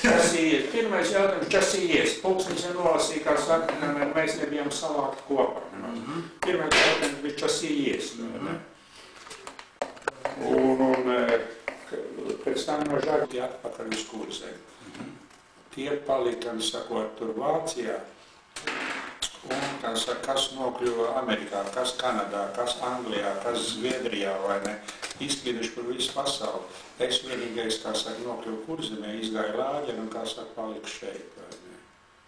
Kas ir pirmais jautājums, kas ir pulksnis jau nolasīja, kā saka, mēs nebijām salākti kopā. Pirmais jautājums bija, kas ir un pēc tam no žagti atpakaļ uz kursē. Tie palika, sakot, tur Vācijā, un, kas nokļuva Amerikā, kas Kanadā, kas Anglijā, kas Zviedrijā, vai ne, izklīduši par visu pasauli. Es vienīgais, kā saka, nokļuvu Kurzemē, izgāju lāģeri un, kā saka, paliku šeit, vai ne.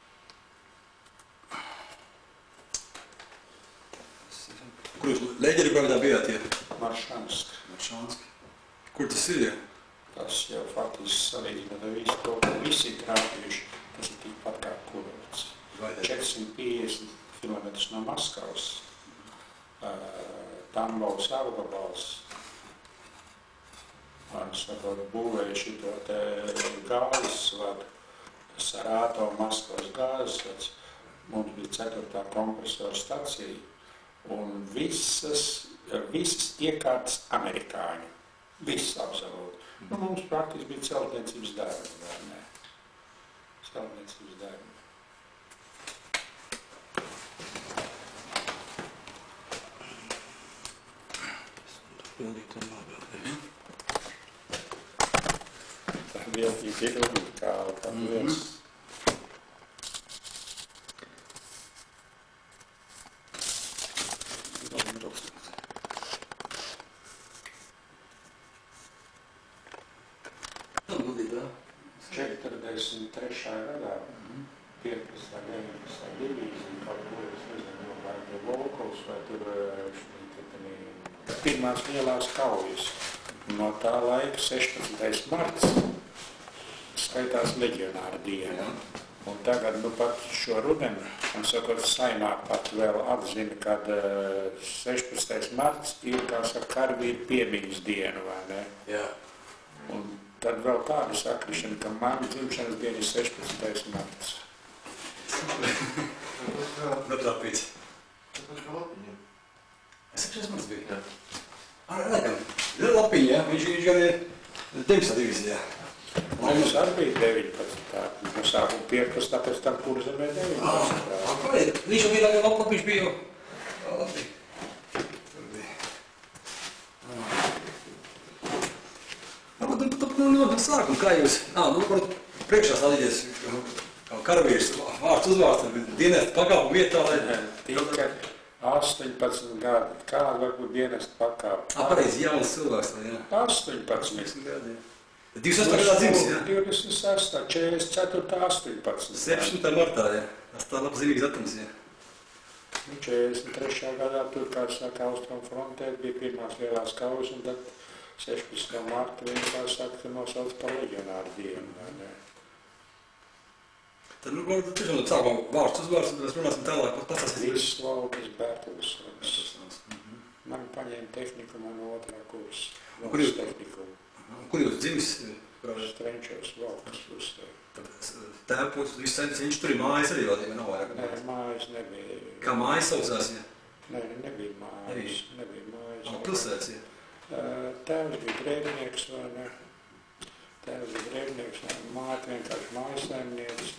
Kur jūs Leģeri pagadā bijāt, ja? Maršansk. Maršansk. Kur tas ir, ja? Tas jau faktiski salīdzinot ar visu to, ko visi ir trāpījuši, tas ir tikpat kā kurorts. 450 km no Maskavas, Tambovs apgabals, sakot, būvēja šito te gāzes vadu, Sarāto Maskavas gāzes vads, mums bija 4. kompresora stacija, un visas iekārtas amerikāņu, viss absolūti. Nu, mums praktiski bija celtniecības darbi, vai ne? Celtniecības darbi. Tā bija unikāla, tā viens. Gadā, 15. 19. divīzija, kaut ko es nezinu, vai tur Volkovs, vai tur pirmās lielās kaujas. No tā laika 16. marts skaitās leģionāra diena. Un tagad, nu pat šo rudeni, un sakot, Saimā pat vēl atzina, kad 16. marts ir, kā saka, karavīru piemiņas diena, vai ne? Jā. Un tad vēl tāda sakrišana, ka mani dzimšanas diena ir 16. marts. Notrāpīts. Es 16. marts biju, jā. Laikam, Lapiņa, jā, viņš gan ir 19. divīzijā. Mums arī bija 19. No sākuma 15. tāpēc tam Kurzemē 19. Viņš jau bija Lapiņš bija jau Lapiņa. Nu, sākam, kā jūs, priekšā stādīties, kā karavīrs, vārds uzvārds, dienesta pakāpu vietā, lai... Tika 18 gadi, kāda varbūt dienesta pakāpu? Pareizi, jauns cilvēks, jā. 18 gadi, jā. 28. gadā dzimis, jā? 26. 44. 18. 17. martā, jā. Tas tā labzīmīgs datums, jā. 43. gadā tur, kā saka, Austrum frontē bija pirmās lielās kaujas, un tad 16. marta viņš kā saka, ka nosauc par leģionāru dienu, vai ne? Tad, nu, tiešām sākam vārds uzvārds, un mēs runāsim tālāk par pats. Visvaldes Bērtelsons. Man paņēma tehnikumu no 2. kursa. Kur jūs dzimis? Strenčos, Valkas pusē. Tēvpūs, viņš tur ir mājas arī vēl, ja nav vairāk? Nē, mājas nebija. Kā mājas saucās, ja? Nē, nebija mājas. Nebija mājas. Pilsēts, ja? Tēvs bija drēbnieks, vai ne? Tēvs bija drēbnieks, māte vienkārši mājasaimnieks.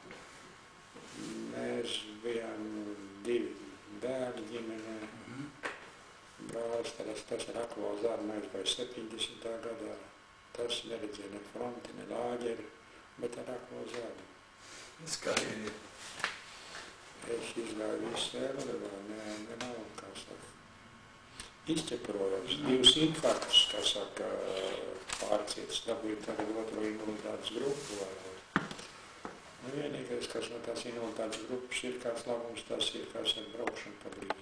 Mēs bijām 2 bērni ģimenē. Brālis tas ar aklo zarnu aizgāja 70. gadā. Tas neredzēja ne fronti, ne lāģeri, bet ar aklo zarnu. Skaidri. Es izgāju visu ēli, vai nav, kā saka. Izķeprojams, 2 infarktus, kā saka, pārcietis, dabūja tagad 2. invaliditātes grupu, vai vienīgais, kas no tās invaliditātes grupas ir kāds labums, tas ir, kā saka, braukšana pa brīvu.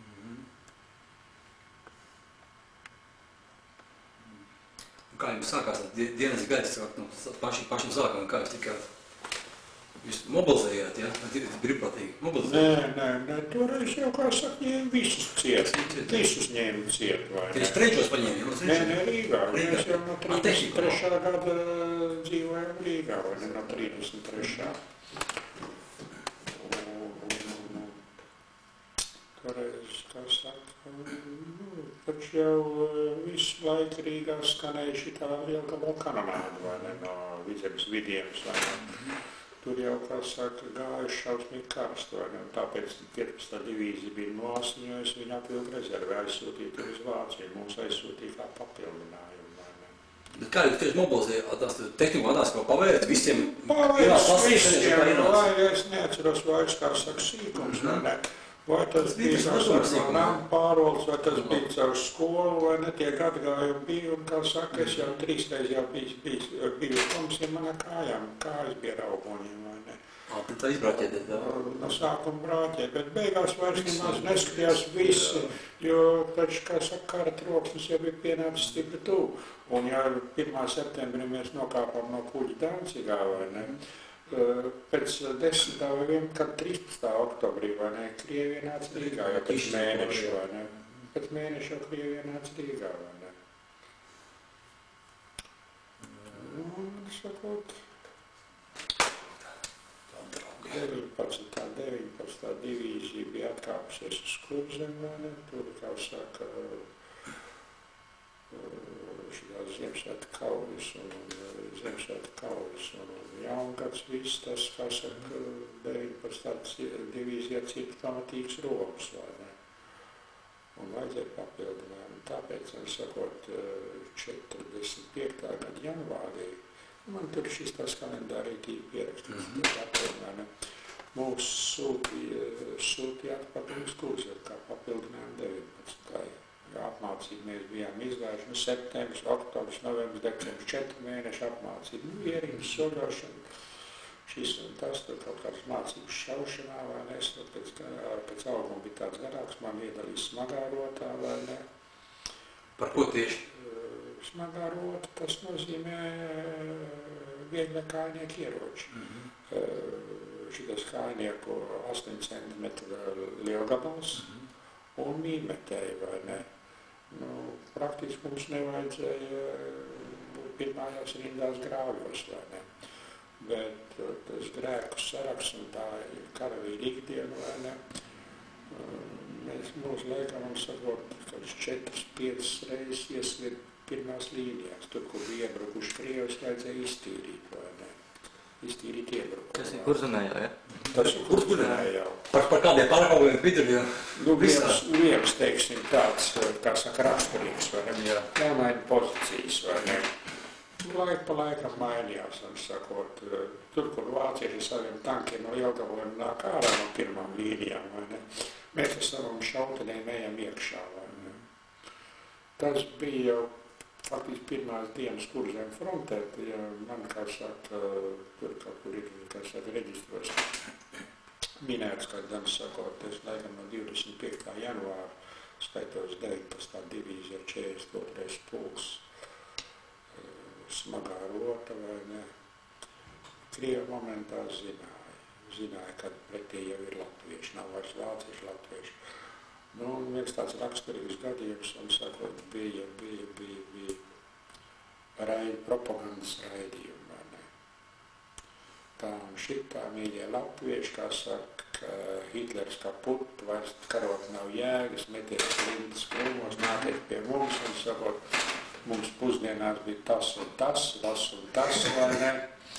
Kā jums sākās dienas gads, pašam sākam, kā jūs tikāt? Jūs mobilizējāt, ja? Brīvprātīgi mobilizējāt? Nē, toreiz jau, kā saka, visus ciet. Visus ņēma ciet, vai ne? Tieši Strenčos paņēma? Nē, Rīgā. Mēs jau no 33. gada dzīvojam Rīgā, vai ne? No 33. Toreiz, kā saka, taču jau visu laiku Rīgā skanēja šitā Lielgabala kanonāda, vai ne, no Vidzemes vidienas, vai ne. Tur jau, kā saka, gājuši šausmīgi karstu, vai ne, un tāpēc 15. divīzija bija noasiņojusi, viņa atvilka rezervi aizsūtīja tur uz Vāciju, mūs aizsūtīja kā papildinājumu, vai ne. Bet kā jūs tieši mobilizēja tās tehniku atās, ko pavērt visiem? Pavērt visiem, vai es neatceros vairs, kā saka, sīkums, vai ne. Vai tas bija caur pārvaldes, vai tas bija caur skolu, vai ne, tie atgājumi bija, un, kā saka, es jau 3 reizes jau biju komisija manā kājām, kājas bija raugoņiem, vai ne. Tad tā izbrāķēties, jā? No sākuma brāķēt, bet beigās vairs nemaz neskatījās visi, jo, taču, kā saka, kara troksnis jau bija pienācis stipri tuvu, un jau 1. septembrī mēs nokāpām no kuģa Dancigā, vai ne. Pēc 10. vai 13. oktobrī, vai ne, Krievija nāca Rīgā, jau pēc mēneša, vai ne. Pēc mēneša jau Krievija nāca Rīgā, vai ne. Un, sakot, 19. divīzija bija atkāpusies uz Kurzem, vai ne, tur, kā saka, šitās Ziemassvētku kaujas un Jaungads viss tas, kā saka, 19. divīzijā cita pamatīgs rokas, vai ne. Un vajadzēja papildinājumu. Tāpēc, sakot, 45. gada janvārī, man tur šis tās kalendārī pierakstīts, vai ne, mūs sūtīja atpakaļ uz Kurzem, kā papildinājumu 19. Apmācību mēs bijām izgājuši, nu, septembris, oktobris, novembris, decembris, 4 mēneši apmācību, nu, ierīnas soļošana, šis un tas, tur kaut kāds mācības šaušanā, vai ne, es pēc auguma bija tāds garāks, man iedalīs smagā rotā, vai ne. Par ko tieši? Smagā rota, tas nozīmē viegli kājnieku ieroči. Šitas kājnieku 8 cm lielgabals un mīmetēji, vai ne. Nu, praktiski mums nevajadzēja būt pirmājās rindās grāvjos, vai ne. Bet tas grēku saraksts un tā karavīra ikdiena, vai ne. Mēs mūsu laikam, un sakot, kāds 4-5 reizes iesliet pirmās līnijās. Tur, kur bija iebrukuši Krievs, vajadzēja iztīrīt, vai ne. Iztīrīt iebrukumu. Tas ir Kurzemē jau, ja? Tas ir Kurzemē jau. Par kādiem pārkāpumiem vidurļiem? Nu, viens, teiksim, tāds, kā saka, raksturīgs, vai ne? Jāmaina pozīcijas, vai ne? Laika pa laikam mainījās, un sakot, tur, kur vācieši saviem tankiem no Jelgavojiem nāk ārā no pirmām līnijām, vai ne? Mēs ar savam šautenēm ejam iekšā, vai ne? Tas bija jau faktiski pirmās dienas Kurzem frontē, ja man, kā saka, tur kaut kur ir, kā saka, reģistros minēts, kā gan sakot, es laikam no 25. janvāra skaitos 19. divīzija 42. pulks, smagā rota, vai ne. Krievi momentā zināja, kad pretī jau ir latvieši, nav vairs vācieši, latvieši. Nu, un viens tāds raksturīgs gadījums, un sakot, bija propagandas raidījumi, vai ne. Tā un šitā, mīļie latvieši, kā saka, Hitlers kā putu, vairs karot nav jēgas, meties rindas krūmos, nākiet pie mums, un sakot, mums pusdienās bija tas un tas, vai ne.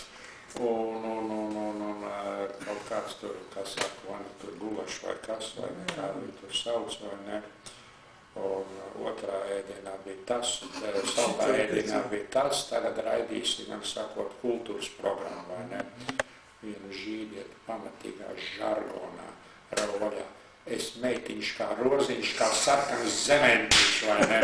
Un kaut kāds tur, kā saka, vai ne tur gulašs vai kas, vai ne, kā viņi tur sauc, vai ne. Un otrā ēdienā bija tas, saltā ēdienā bija tas, tagad raidīsim, man sakot, kultūras programmu, vai ne. Vienu žīdiet pamatīgā žargonā, rauvaļā. Es meitiņš kā roziņš, kā sarkans zementiņš, vai ne.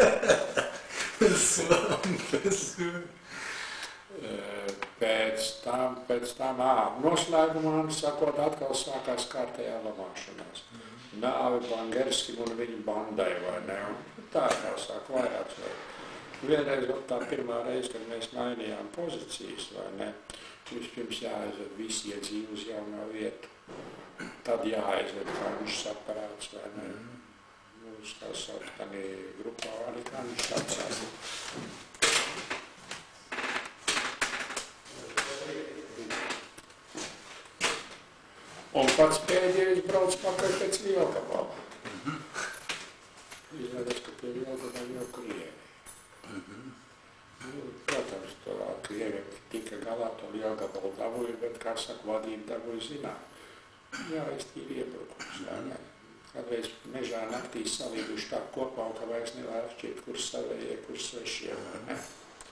Pēc tam, noslēgumā, sakot, atkal sākās kārtējā lamāšanās. Nāvi Bangerskim un viņa bandai, vai ne, un tā kā sāk vairāks, vai. Vienreiz, tā pirmā reize, kad mēs mainījām pozīcijas, vai ne, vispirms jāaizved visi iedzīvi uz jauno vietu, tad jāaizved kanšs aparāts, vai ne. Mums, kā sauc, tādā grupā arī kanšs aparāts. Un pats pēdējais brauc pakaļ pēc Lielgabala. izrādās, ka pie Jelgavām jau Krievi. Protams, to Krievi tika galā to Jelgavu dabūja, bet, kā saka, vadību dabūja zināt. Jā, īsti iebrukums. Kādreiz mežā naktī salīduši tā kopā, un ka vairs nevar atšķirt, kur savējie, kur svešie, vai ne?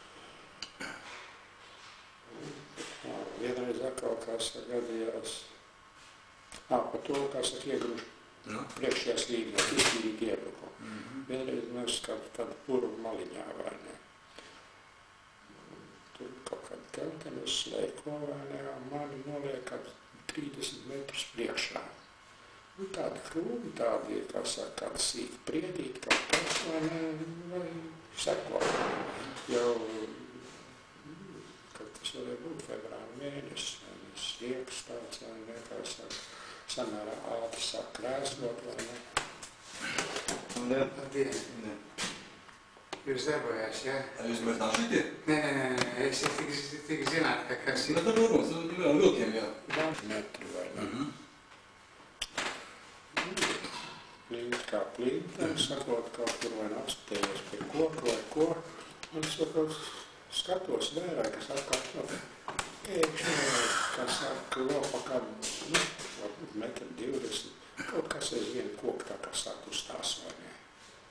Vienreiz atkal, kā saka, gadījās, par to, kā saka, iegruši priekšējās līnijās, izdarīt iebrukumu. Vienreiz mēs kādu puru maliņā, vai ne? Tur kaut kādu telteni uz slēko, vai ne, un mani noliek kādu 30 metrus priekšā. Tādi krūmi, tādi, kā saka, kādi sīki priedīti, kaut kas, vai seko. Jau, kad tas varēja būt februāra mēnesis, vai ne, sniegs tāds, vai ne, kā saka, samērā ātri sāk krēslot, vai ne. Labdien! Jūs darbojās, jā? Jūs mēs tā šitie? Nē, es tik zināt, ka kas ir. Bet tad normāls, vilkiem, jā. Metri, vai ne. Plint kā plintam, sakot, kaut kur vai apstējies pie koka vai ko. Un es vēl skatos vērā, kas atkal pēkšņi, kas saka, vēl pa kādu, varbūt 1,20 m, kaut kas aizvien koku tā kā sāk uzstās, vai ne.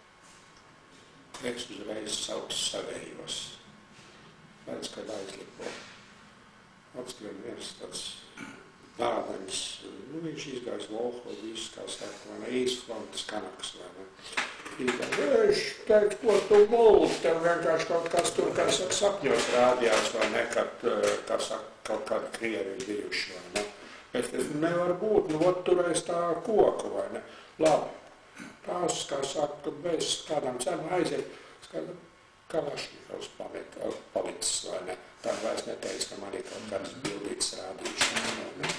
Es uzreiz sauc savējos. Redz, kad aizlipo. Atskrien viens tāds dāvaņas, viņš izgājis Volho, viss, kā saka, vai ne, īsfrontes kanaks, vai ne. Izgājis, es teicu, ko tu multi, tev vienkārši kaut kas tur, kā saka, sapņos rādījās, vai ne, kad, kā saka, kaut kādi krievi bijuši, vai ne. Es teicu, nevar būt, nu, ot turēs tā koku, vai ne. Labi. Tās, kā saka, bez kādām cenām aiziet, skata Kalašņikovs palicis, vai ne. Tā vairs neteica, ka man ir kaut kādas bildītas rādīšanas, vai ne.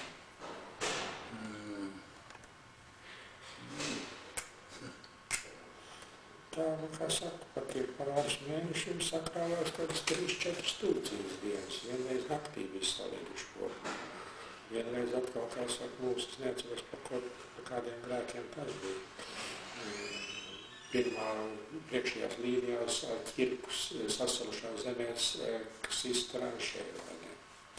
Tā, kā saka, pat ir pāris mēnešiem sakrāvās kādas 3-4 stūcības dienas. Vienreiz naktī bija salīduši kopā. Vienreiz atkal, kā saka, mūs, es neatceros, pa kādiem grēkiem tas bija. Pirmā priekšējās līnijās ķirkus sasalušās zemēs, kas iztaranšē, vai ne.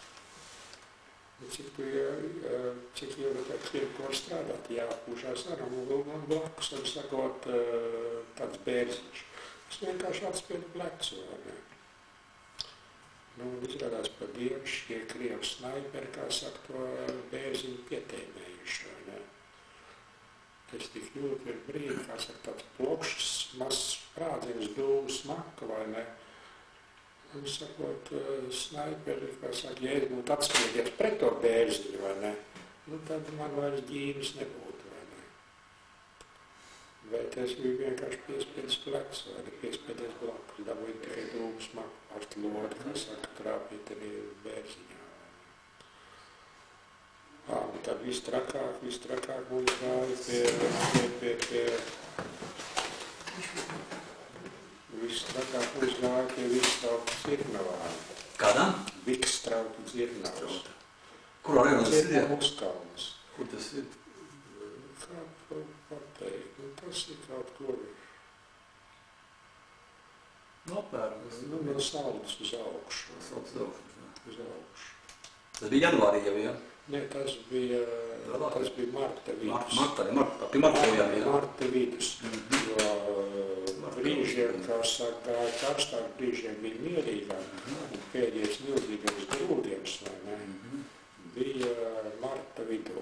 Cik ilgi tā ķirku var strādāt, jāpūšās ar un blakus, un sakot, tāds bērziņš. Es vienkārši atspiedu plecu, vai ne. Nu, izrādās par dienu šie krievu snaiperi, kā saka, to bērziņu pietēmējuši, vai ne. Es tik ļoti vien brīdi, kā saka, tāds plokšs, mazs sprādziens, dūmu smaka, vai ne. Un sakot, snaiperi, kā saka, ja es būtu atspiedies pret to bērziņu, vai ne, nu tad man vairs ģīmes nebūtu, vai ne. Bet es biju vienkārši piespiedis plecu, vai ne, piespiedies blakus, dabūju tikai dūmu smaku, pārst lodi, kā saka, trāpīt arī bērziņā. Un tad viss trakāk mums gāja pie Vikstrauta Dzirnavām. Kādā? Vikstrauta Dzirnavas. Kurā rajonā tas ir? Dzirnavas kalns. Kur tas ir? Kā pateikt, nu tas ir kaut kur. Nu, apmēram. Nu, no Saldus uz augšu. Saldus uz augšu. Tas bija janvārī jau, jā? Nē, tas bija marta vidus. Marta vidus. Jo brīžiem, kā saka, karstāk brīžiem bija mierīgāk, un pēdējais milzīgais grūdiems, vai ne, bija marta vidū.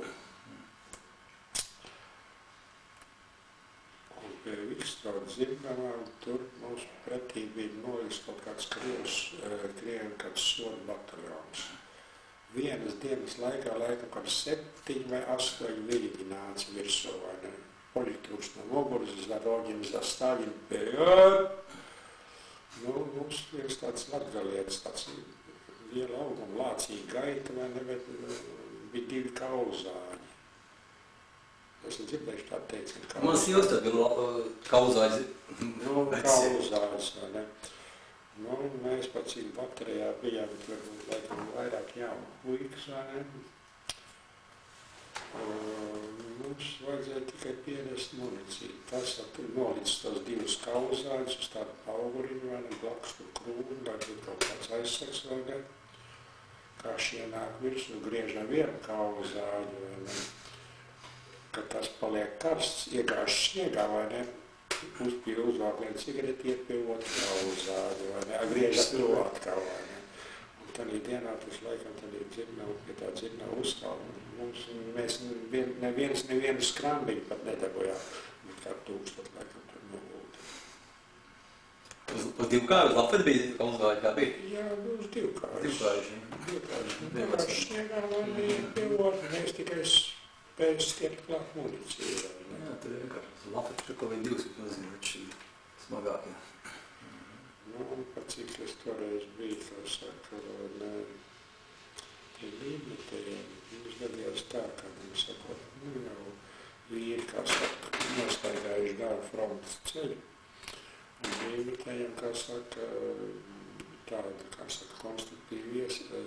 Un pie Vikstrauta Dzirnavām tur mums pretī bija noliks kaut kāds krieviem kāds soda bataljons. Vienas dienas laikā, kad 7 vai 8 viļņi nāca virsū, vai ne. Политруш на Мобурзе, за Рогим, за Сталин, вперед! Nu, mums viens tāds latgalietis, tāds liela auguma lācīga gaita, vai ne, bet bija 2 kauzāņi. Es dzirdējuši tādu teicienu kauzāņi. Man sievas tad bija kauzāņi. Nu, kauzāņis, vai ne. Nu, mēs pat cik baterijā bijām, tur laikam vairāk jaunu puikas, vai ne. Mums vajadzēja tikai pienest municiju. Tas tur nolicis tos divus kauzāļus uz tādu auguriņu, vai ne, blakus tur krūmu, vai tur kaut kāds aizsaks, vai ne. Kā šienāk virsū griežam vienu kauzāļu, vai ne. Kad tas paliek karsts, iegāž sniegā, vai ne, uzvāk vienu cigareti, iet pie otru kauzāļu, vai ne, griežam to atkal, vai ne. Un tādā dienā tas laikam tādā dzirnavu, pie tā dzirnavu uzkalnu. Mēs nevienu skrambiņu pat nedabojām, bet kā 1000 laikam tur noguldi. Uz divkāru, uz lafeti bija kauzāļi, kā bija? Jā, uz divkāru. Divkārši. Divkārši sniegā, vai ne, pie otru, mēs tikai spēju stiet klāt municiju. Jā, tur ir vienkārši lafeti, tur kaut vai divas, bet nezinu, bet šī smagākie. Un par cik es toreiz biju, kā saka, tie līmetējiem, mums gadījās tā, kā mums sakot, jau vīri, kā saka, nostaigājuši garu frontes ceļu. Un līmetējiem, kā saka, tāda, kā saka, konstruktīva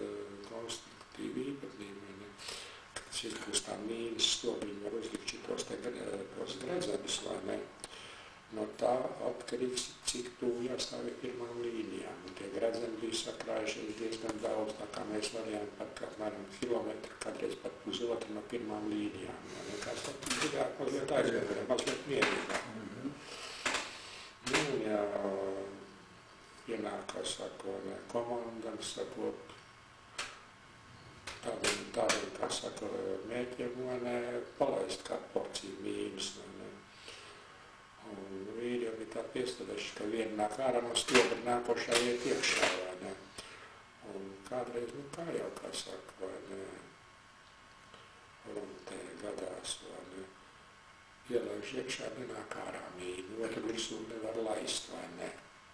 īpatnība, kad cirkus tā mīnas stopiņi var uzlikt šitos gredzenus, vai ne? No tā atkarīgs, cik tuvu jāstāvē pirmām līnijām. Un tie gredzeni bija sakrājušies diezgan daudz, tā kā mēs varējām pat apmēram kilometru, kādreiz pat pusotru no pirmām līnijām. Vienkārši tā gribētu mazliet aizgādāt, mazliet mierīgāk. Nu, ja pienāk, kā saka, komandam sakot, tādiem, kā saka, mērķiem, palaist kā porciju mīnus, un vīri jau bija tā piestādājuši, ka viena nāk ārā no stobra, nākošā iet iekšā, vai ne. Un kādreiz, kā jau, kā saka, vai ne, runtē gadās, vai ne, ielaiž iekšā, nenāk ārā mīnu, otru virsū nevar laist, vai ne.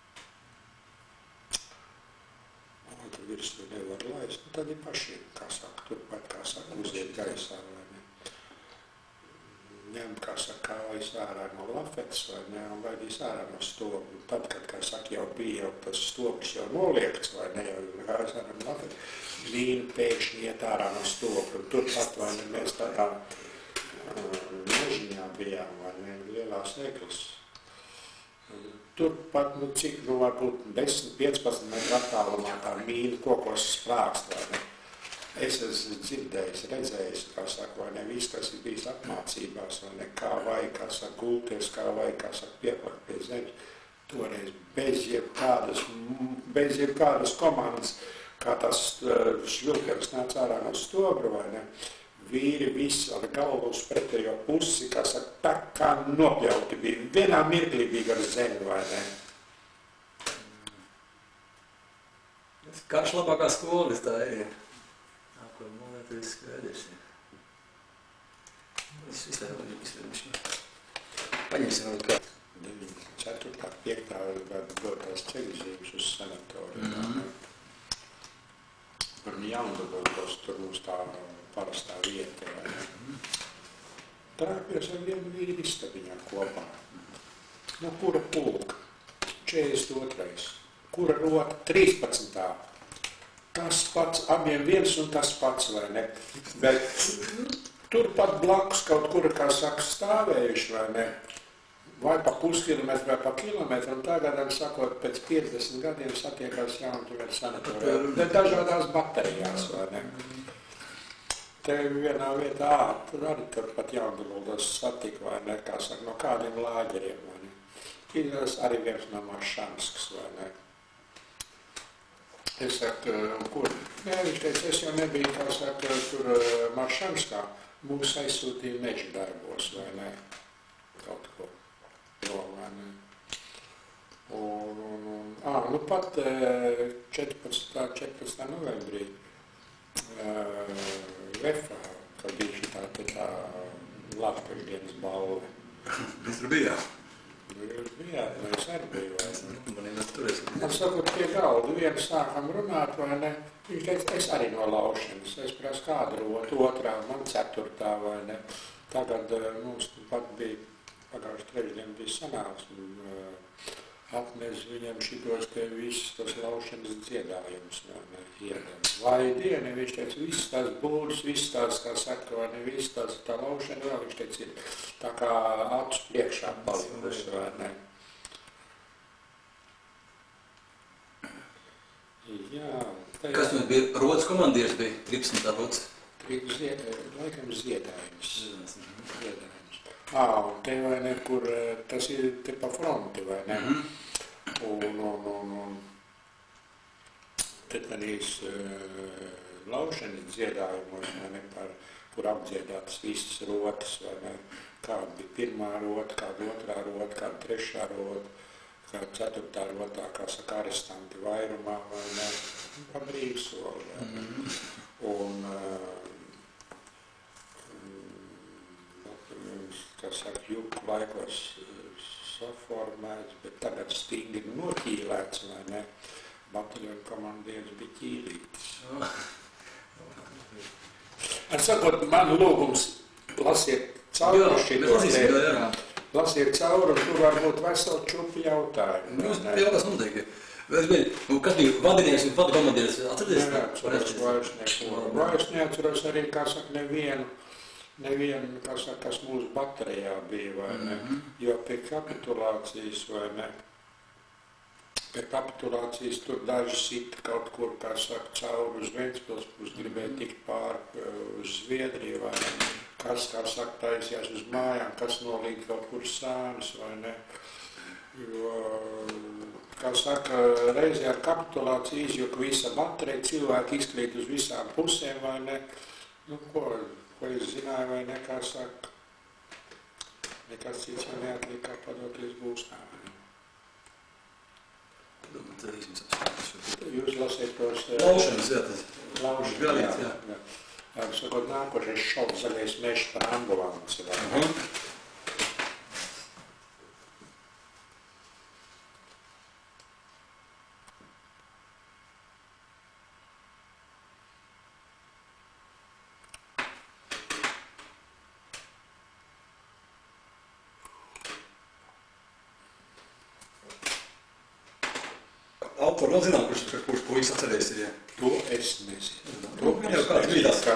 Otru virsū nevar laist, un tad ir pašiem, kā saka, turpat, kā saka, uziet gaisā, vai ne. Ņem, kā saka, kājas ārā no lafetes, vai ne, un vaidīs ārā no stobra. Tad, kad, kā saka, jau bija jau tas stobrs jau noliekts, vai ne, jau kājas ārā no lafetes, vīni pēkšņi iet ārā no stobra. Un turpat, vai ne, mēs tādā mežiņā bijām, vai ne, lielās eklas. Turpat, cik, varbūt 10-15 metru attālumā tā mīna kokos sprākst, vai ne. Es esmu dzirdējis, redzējis, kā saka, vai ne, viss, kas ir bijis apmācībās, vai ne, kā vajag, kā saka, gulties, kā vajag, kā saka, pieplakt pie zemes. Toreiz bez jebkādas komandas, kā tas švilkers nāca ārā no stobra, vai ne, vīri visi ar galvu uz pretējo pusi, kā saka, tā kā nopļauti bija. Vienā mirklī bija gar zemi, vai ne. Karš labākā skolas tā ir. Tas ir skaidrs. Es izlēmuši. Paņemsim vēl kā. 4. 5. gada dotās ceļzīmes uz sanatoriju. Par Jaundabalos tur mums tā parastā vieta. Trāpījos ar vienu vīri istabiņā kopā. No kura pulka? 42. Kura rota? 13. Tas pats, abiem viens un tas pats, vai ne? Bet turpat blakus kaut kur, kā saka, stāvējuši, vai ne? Vai pa puskilometru, vai pa kilometru, un tagadam sakot, pēc 50 gadiem satiekās Jaundabalu sanatorijā. Bet dažādās baterijās, vai ne? Te vienā vietā, tur arī turpat Jaundabalos satika, vai ne? Kā saka, no kādiem lāģeriem, vai ne? Ir arī viens no Maršanskas, vai ne? Es saku, kur? Nē, viņš teica, es jau nebiju, kā saka, tur Maršanskā. Mūs aizsūtīja meža darbos, vai ne? Kaut ko. Vai ne? Nu pat 14. novembrī Vefā, kad bija šitā tā Latvijas balva. Mēs tur bijām. Jūs bijāt, mēs arī biju, vai ne? Man sakot, pie galda vienu sākam runāt, vai ne? Viņš teica, es arī no laušanas. Es prasu, kāda rota, otrā, man 4. vai ne? Tagad mums pat bija, pagājuši trešdien bija sanāksme atnes viņam šitos te visus tos laušanas dziedājumus, vai dieni, viņš teica, visas tās būdas, visas tās, kā saka, vai ne, visas tās tā laušana, vēl viņš teica, ir tā kā acu priekšā palikusi, vai ne. Jā. Kas jums bija? Rodas komandieris bija? 13. rodas? Laikam ziedājums. Un te vai ne, kur tas ir te pa fronti, vai ne? Un te tādīs laušanas dziedājumos, vai ne, kur apdziedātas visas rotas, vai ne? Kāda bija pirmā rota, kāda otrā rota, kāda trešā rota, kāda ceturtā rotā, kā saka, arestanti vairumā, vai ne? Pa brīvsoli, vai ne? Un kā saka, juku laikos saformēts, bet tagad stingri noķīlēts, vai ne? Bataljona komandieris bija ķīlītis. Ar sakot, man lūgums lasiet cauri šito te. Lasiet cauri, un tur var būt veseli čupi jautājumi. Jūs jautās noteikti. Kas bija vadinieks un vada komandieris? Atcerieties? Vairs neatceros arī, kā saka, nevienu, kā saka, kas mūsu baterijā bija, vai ne? Jo pie kapitulācijas, vai ne? Pie kapitulācijas tur daži sita kaut kur, kā saka, cauri uz Ventspils pusi, gribēja tikt pāri uz Zviedriju, vai ne? Kas, kā saka, taisījās uz mājām, kas nolīd kaut kur sānis, vai ne? Jo, kā saka, reizē ar kapitulāciju izjuka visa baterija, cilvēki izkrīt uz visām pusēm, vai ne? Nu, ko es zināju, vai ne, kā saka, nekas cits vai neatliek, kā padoties būstā. Jūs lasiet tos... Laušanas, jā. Laušanas, jā. Jā, sakot, nākošais šovs zaļais mežs par ambulanci, vai ne? Autoru vēl zinām, kurš puikas atcerēs ir, jā. To es nezinu. To jau kāds bija tās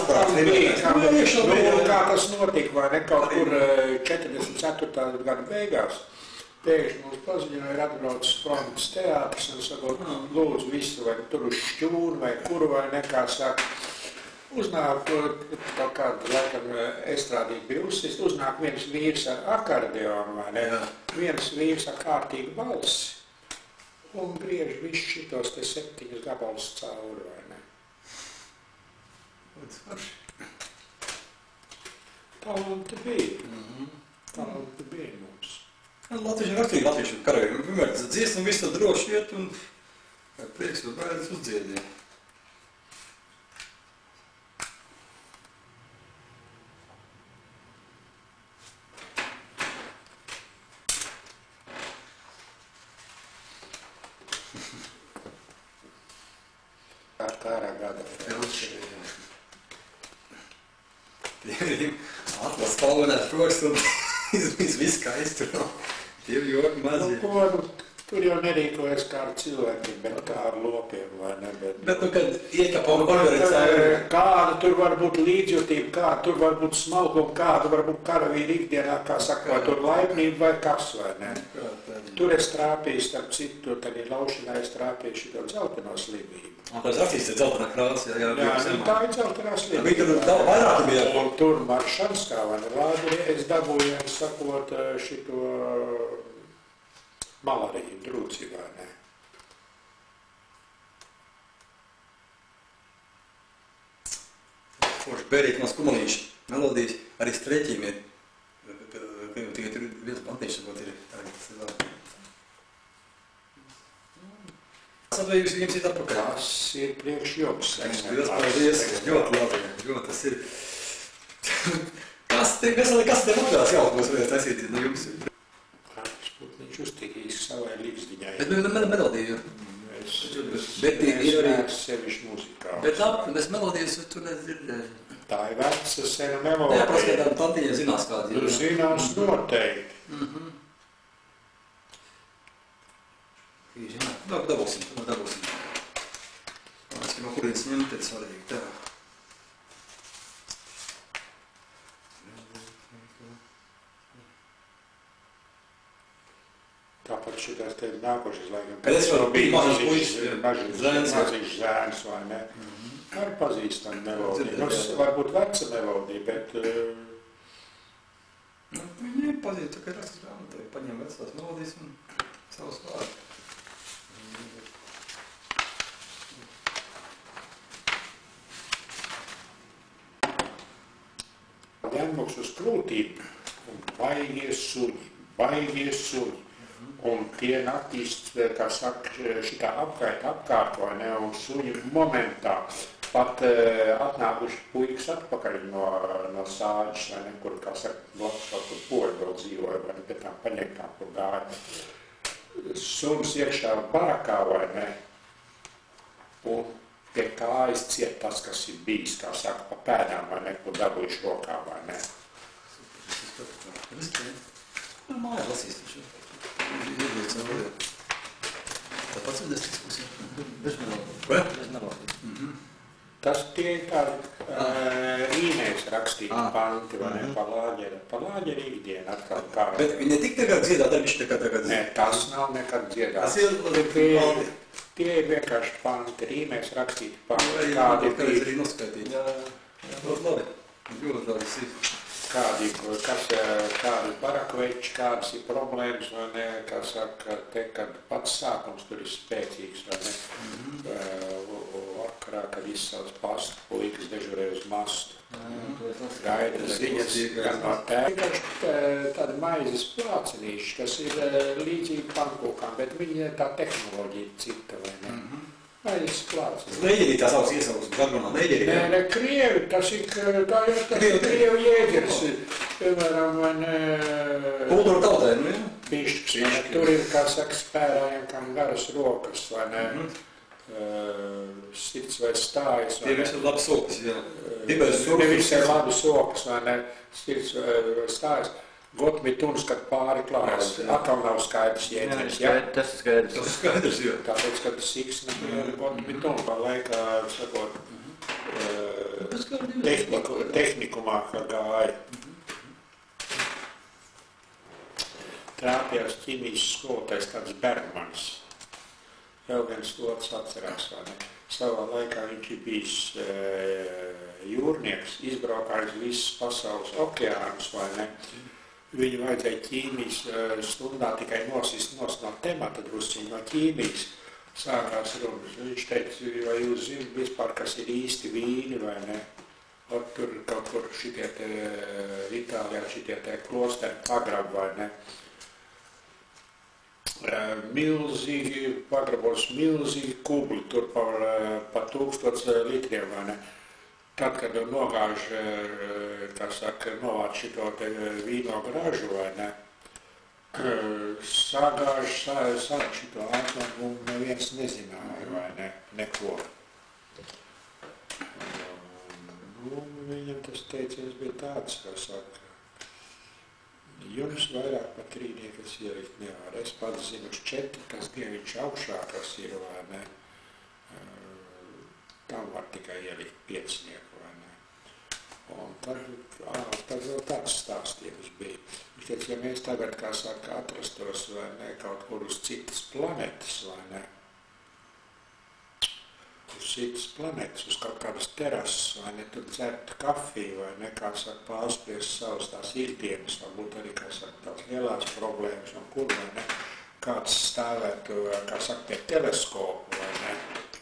kā tas notika, vai ne, kaut kur 44. gada beigās. Pēkšņi mums paziņoja, ir atbraucis frontes teātris un sakot, lūdzu visu, vai tur uz Šķūnu, vai kuru, vai nekā saka. Uznāk kaut kādu, laikam, estrādīgi bija uzsist, uznāk viens vīrs ar akordeonu, vai ne? Viens vīrs ar kārtīgu balsi. Un griež visu šitos te 7 gabalus cauri, vai ne? Talanti bija. Talanti bija mums. Latvieši ir aktīvi, latvieši karavīri. Vienmēr dziesmu un visu droši iet un prieks un bērns uzdziedīja. Kārā gada Felši. Atlas palvenēt proks un viss skaisti. Tie joki mazi. Tur jau nerīkojas kā ar cilvēkiem, bet kā ar lopiem, vai ne? Bet kad iekāpa un konferencē... Kāda tur var būt līdzjūtība, kāda tur var būt smalkuma, kāda var būt karavīri ikdienā, kā saka, vai tur laipnība vai kas, vai ne? Tur es trāpīju, starp citu, tur tad ir laušanā, es trāpīju šito dzelteno slimību. Tā ir rakstīts, dzeltenā krāsa, jā. Jā, tā ir dzeltenā slimība. Bija tur vairāki bija. Un tur Maršanskā, vai ne, Lādri, es dabūju, sakot, šito malariju drūci, vai ne. Forši bērīgi maz kumanīši melodijas, arī streķiem ir. Tikai tur viens bantīši, sakot, ir tagad. Vai jums ir atpakaļ? Tas ir priekš jums. Paldies, ļoti labi, ļoti tas ir. Kas te maksās jautājums varētu taisīt no jums? Viņš uztikīs savai līdzdiņai. Bet melodija. Bet ir arī sevišķi muzikāls. Bet mēs melodijas tu nedzirdēju. Tā ir veca sena melodija. Jā, paskatām, tantiņa zinās kādi. Tu zinās noteikti. Jā, dabūsim. No kurienes ņemt ir svarīgi. Tā. Tāpat šitās te nākošais laikam. Kad es vēl biju maziņš zēns, vai ne? Arī pazīstam melodiju. Varbūt veca melodija, bet... Viņi pazīst, ka rakstīs grāmatā, paņem vecās melodijas un savus vārdus. Janmuks uz krūtīm un baigie suņi. Un tie naktīs, kā saka, šitā apkārt, vai ne, un suņi momentā pat atnākuši puikas atpakaļ no sāģis, vai ne, kur, kā saka, blakus kaut kur poļi vēl dzīvoja, vai ne, pēc tām paņektām, kur gāja. Suns iekšā barakā, vai ne, un pie kājas ciet tas, kas ir bijis, kā saka, pa pēdām, vai ne, kur dabūjuši rokā, vai ne. Māja lasīs taču. Tāpat sadestiskus, jā. Bez melodijas. Tas tie ir tādi īmēs rakstīti panti, vai ne, pa lāģeri ikdiena atkal kā. Bet viņi netik tagad dziedāt, viņš tagad Nē, tas nav nekad dziedāts. Tie ir vienkārši panti, īmēs rakstīti panti. Kādi arī noskaitīt. Jā, ļoti labi. Ļoti labi. Kādi parakveči, kādas ir problēmas, vai ne, kā saka, te, kad pats sākums tur ir spēcīgs, vai ne, vakarā, kad izsauc pastu, puikas dežurē uz mastu, gaida ziņas, gan no tēkaši tādi maizes plācenīši, kas ir līdzīgi pankūkām, bet viņi tā tehnoloģija ir cita, vai ne. Maizes plācenīši. Neģerī tā savas iesaukas, žargonā neģerī. Nē, krievi, tas ir krievi jēģers, piemēram, vai ne... Kultūra tautē, nu, jā? Pišķis, tur ir, kā saka, spērājiem, kam garas rokas, vai ne, sirds vai stājas, vai ne. Tie visi ir labi sokas, jā. Nevis ir labi sokas, vai ne, sirds vai stājas. Gotmituns, kad pāri klājas, atkal nav skaidrs jēdziens, jā? Tas ir skaidrs. Tas ir skaidrs, jā. Tāpēc, kad tas siksna ir gotmituns, pa laikā, sakot, tehnikumā, kā gāja. Trāpījās ķimijas skolotājs tāds Bergmans. Eugens Lots atcerās, vai ne? Savā laikā viņš ir bijis jūrnieks, izbraukājis visas pasaules okeānus, vai ne? Viņu vajadzēja ķīmijas stundā tikai nosist no temata drusciņu no ķīmijas. Sākās runas. Viņš teica, vai jūs zināt vispār, kas ir īsti vīni, vai ne? Tur kaut kur šitie te Itālijā, šitie te klosteri pagrabi, vai ne? Milzīgi, pagrabos milzīgi kubli, tur par 1000 litriem, vai ne? Tad, kad nogāž, kā saka, novāc šito te vīno gražu, vai ne, sagāž šito atomu, un neviens nezināja, vai ne, neko. Viņam tas teiciens bija tāds, kā saka, jums vairāk pa 3 niekas ielikt nevar. Es pats zinu uz 4, kas dieviņš augšā, kas ir, vai ne, tam var tikai ielikt 5 nieku, vai ne. Un tad vēl tāds stāstījums bija. Viņš teica, ja mēs tagad, kā saka, atrastos, vai ne, kaut kur uz citas planetas, vai ne, uz citas planetas, uz kaut kādas terases, vai ne, tur dzert kafiju, vai ne, kā saka, pārspriest savas tās ikdienas, varbūt arī, kā saka, tās lielās problēmas, un kur, vai ne, kāds stāvētu, kā saka, pie teleskopu, vai ne,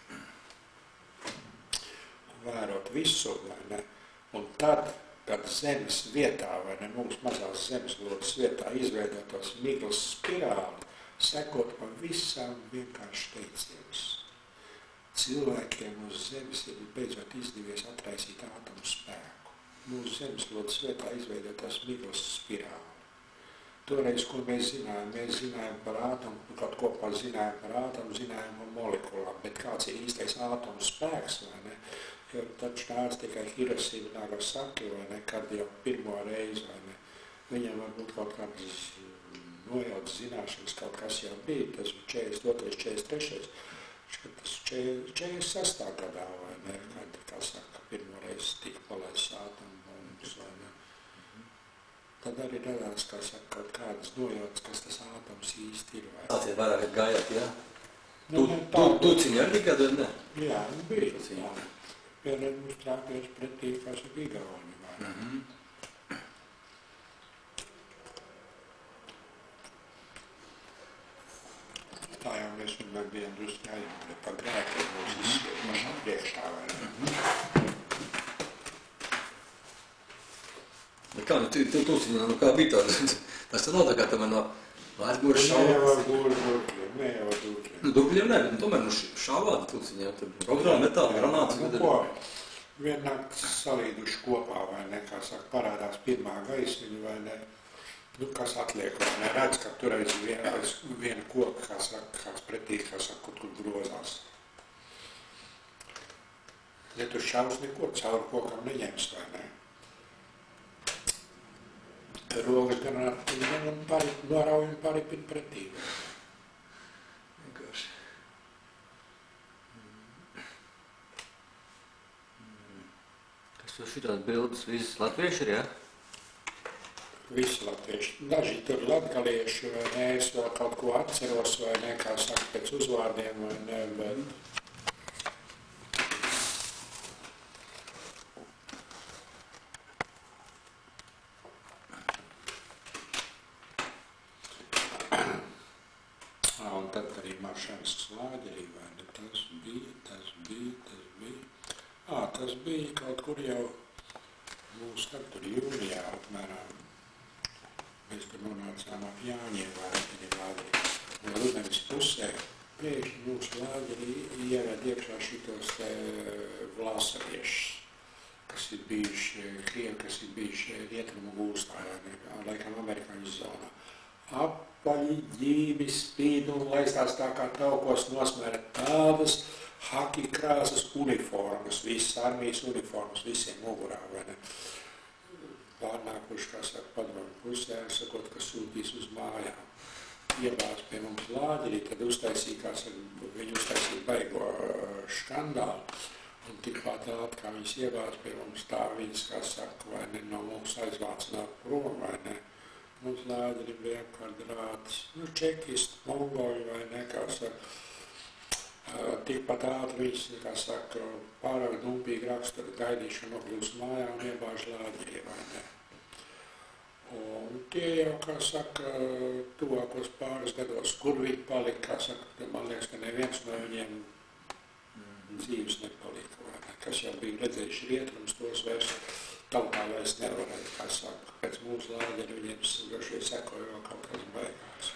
vērot visu, vai ne, un tad, kad zemes vietā, vai ne, mums mazās zemeslodes vietā izveidotos miglas spirāli, sekot pa visām vienkārši teicienus. Cilvēkiem uz zemes ir beidzot izdevies atraisīt atomu spēku. Mūsu zemeslodes vietā izveidotās miglas spirāli. Toreiz, ko mēs zinājām par ātomu, kaut ko zinājām par ātomu, zinājām par molekulām, bet kāds ir īstais ātomu spēks, vai ne? Jo taču nāc tikai Hirošima Nagasaki, vai ne, kad jau pirmo reizi, vai ne, viņam var būt kaut kādas nojautas zināšanas kaut kas jau bija, tas 42. 43. Tas 46. gadā, vai ne, kad, kā saka, pirmoreiz tika palaists ātombumbas, vai ne. Tad arī radās, kā saka, kaut kādas nojautas, kas tas ātoms īsti ir, vai ne. Tāciet vairāk gājāt, jā? Tuciņi arī gadu, vai ne? Jā, bija, jā. Vienreiz mums trāpījās pretī, kā saka, Igauni, vai ne. Tā jau mēs vienmēr bijām drusku jājūta par grēkiem mūs izskiet pašā priekšā, vai ne? Bet kā, Tuciņā, kā bija tāds? Tas nav tā kā tomēr no aizmūras šāvāt? Ne jau ar dūkļiem. Dūkļiem ne, bet tomēr no šāvāt Tuciņā, tur programma metāli, granāts. Ko? Vienākt salīduši kopā, vai ne, kā saka, parādās pirmā gaismiņa, vai ne? Nu, kas atliek, vai ne, redz, ka tur aiz viena koka, kā saka, kāds pretī, kā saka, kaut kur grozās. Ja tu šaus neko, cauri kokam neņems, vai ne? Rogas gan norauj un paripin pretī. Vienkārši. Kas tur šitās bildes visas latvieši ir, jā? Visi latvieši. Daži tur latgalieši, vai ne, es vēl kaut ko atceros, vai ne, kā saka, pēc uzvārdiem, vai ne, bet... Un tad arī Maršanskas lāģerī, vai ne, tas bija. Tas bija kaut kur jau mūs tad tur jūlijā apmēram. Mēs tur nonācām ap Jāņiem, vai ne, lāģerī. Un rudenis pusē pēkšņi mūsu lāģerī ieved iekšā šitos vlasariešus, kas ir bijuši Krievi, kas ir bijuši rietumu gūstā, laikam amerikāņu zonā. Apaļi, ģībi, spīd un laistās tā kā taukos nosmēra tādas haki krāsas uniformas, visas armijas uniformas, visiem mugurā, vai ne. Pārnākuši, kā saka, padomu pusē, sakot, ka sūtīs uz mājām. Iebāz pie mums lāģerī, tad uztaisīja, kā saka, viņi uztaisīja baigo škandālu. Un tikpat ātri, kā viņas iebāz pie mums, tā viņas, kā saka, vai ne, no mums aizvācināt prom, vai ne. Mums lāģeri bija apkārt drātis, čekisti, mongoļi vai ne, kā saka. Tikpat ātri viņas, kā saka, pārāk dumpīgi rakstura gaidīšanu nokļūst mājā un iebāž lāģeri, vai ne. Un tie jau, kā saka, tuvākos pāris gados, kur viņi palika, kā saka, man liekas, ka neviens no viņiem dzīves nepalika, vai ne. Kas jau bija redzējuši rietrums, tos vairs tautā vairs nevarēja, kā saka, pēc mūsu lāģeri viņiem droši sekoja vēl kaut kas baigās.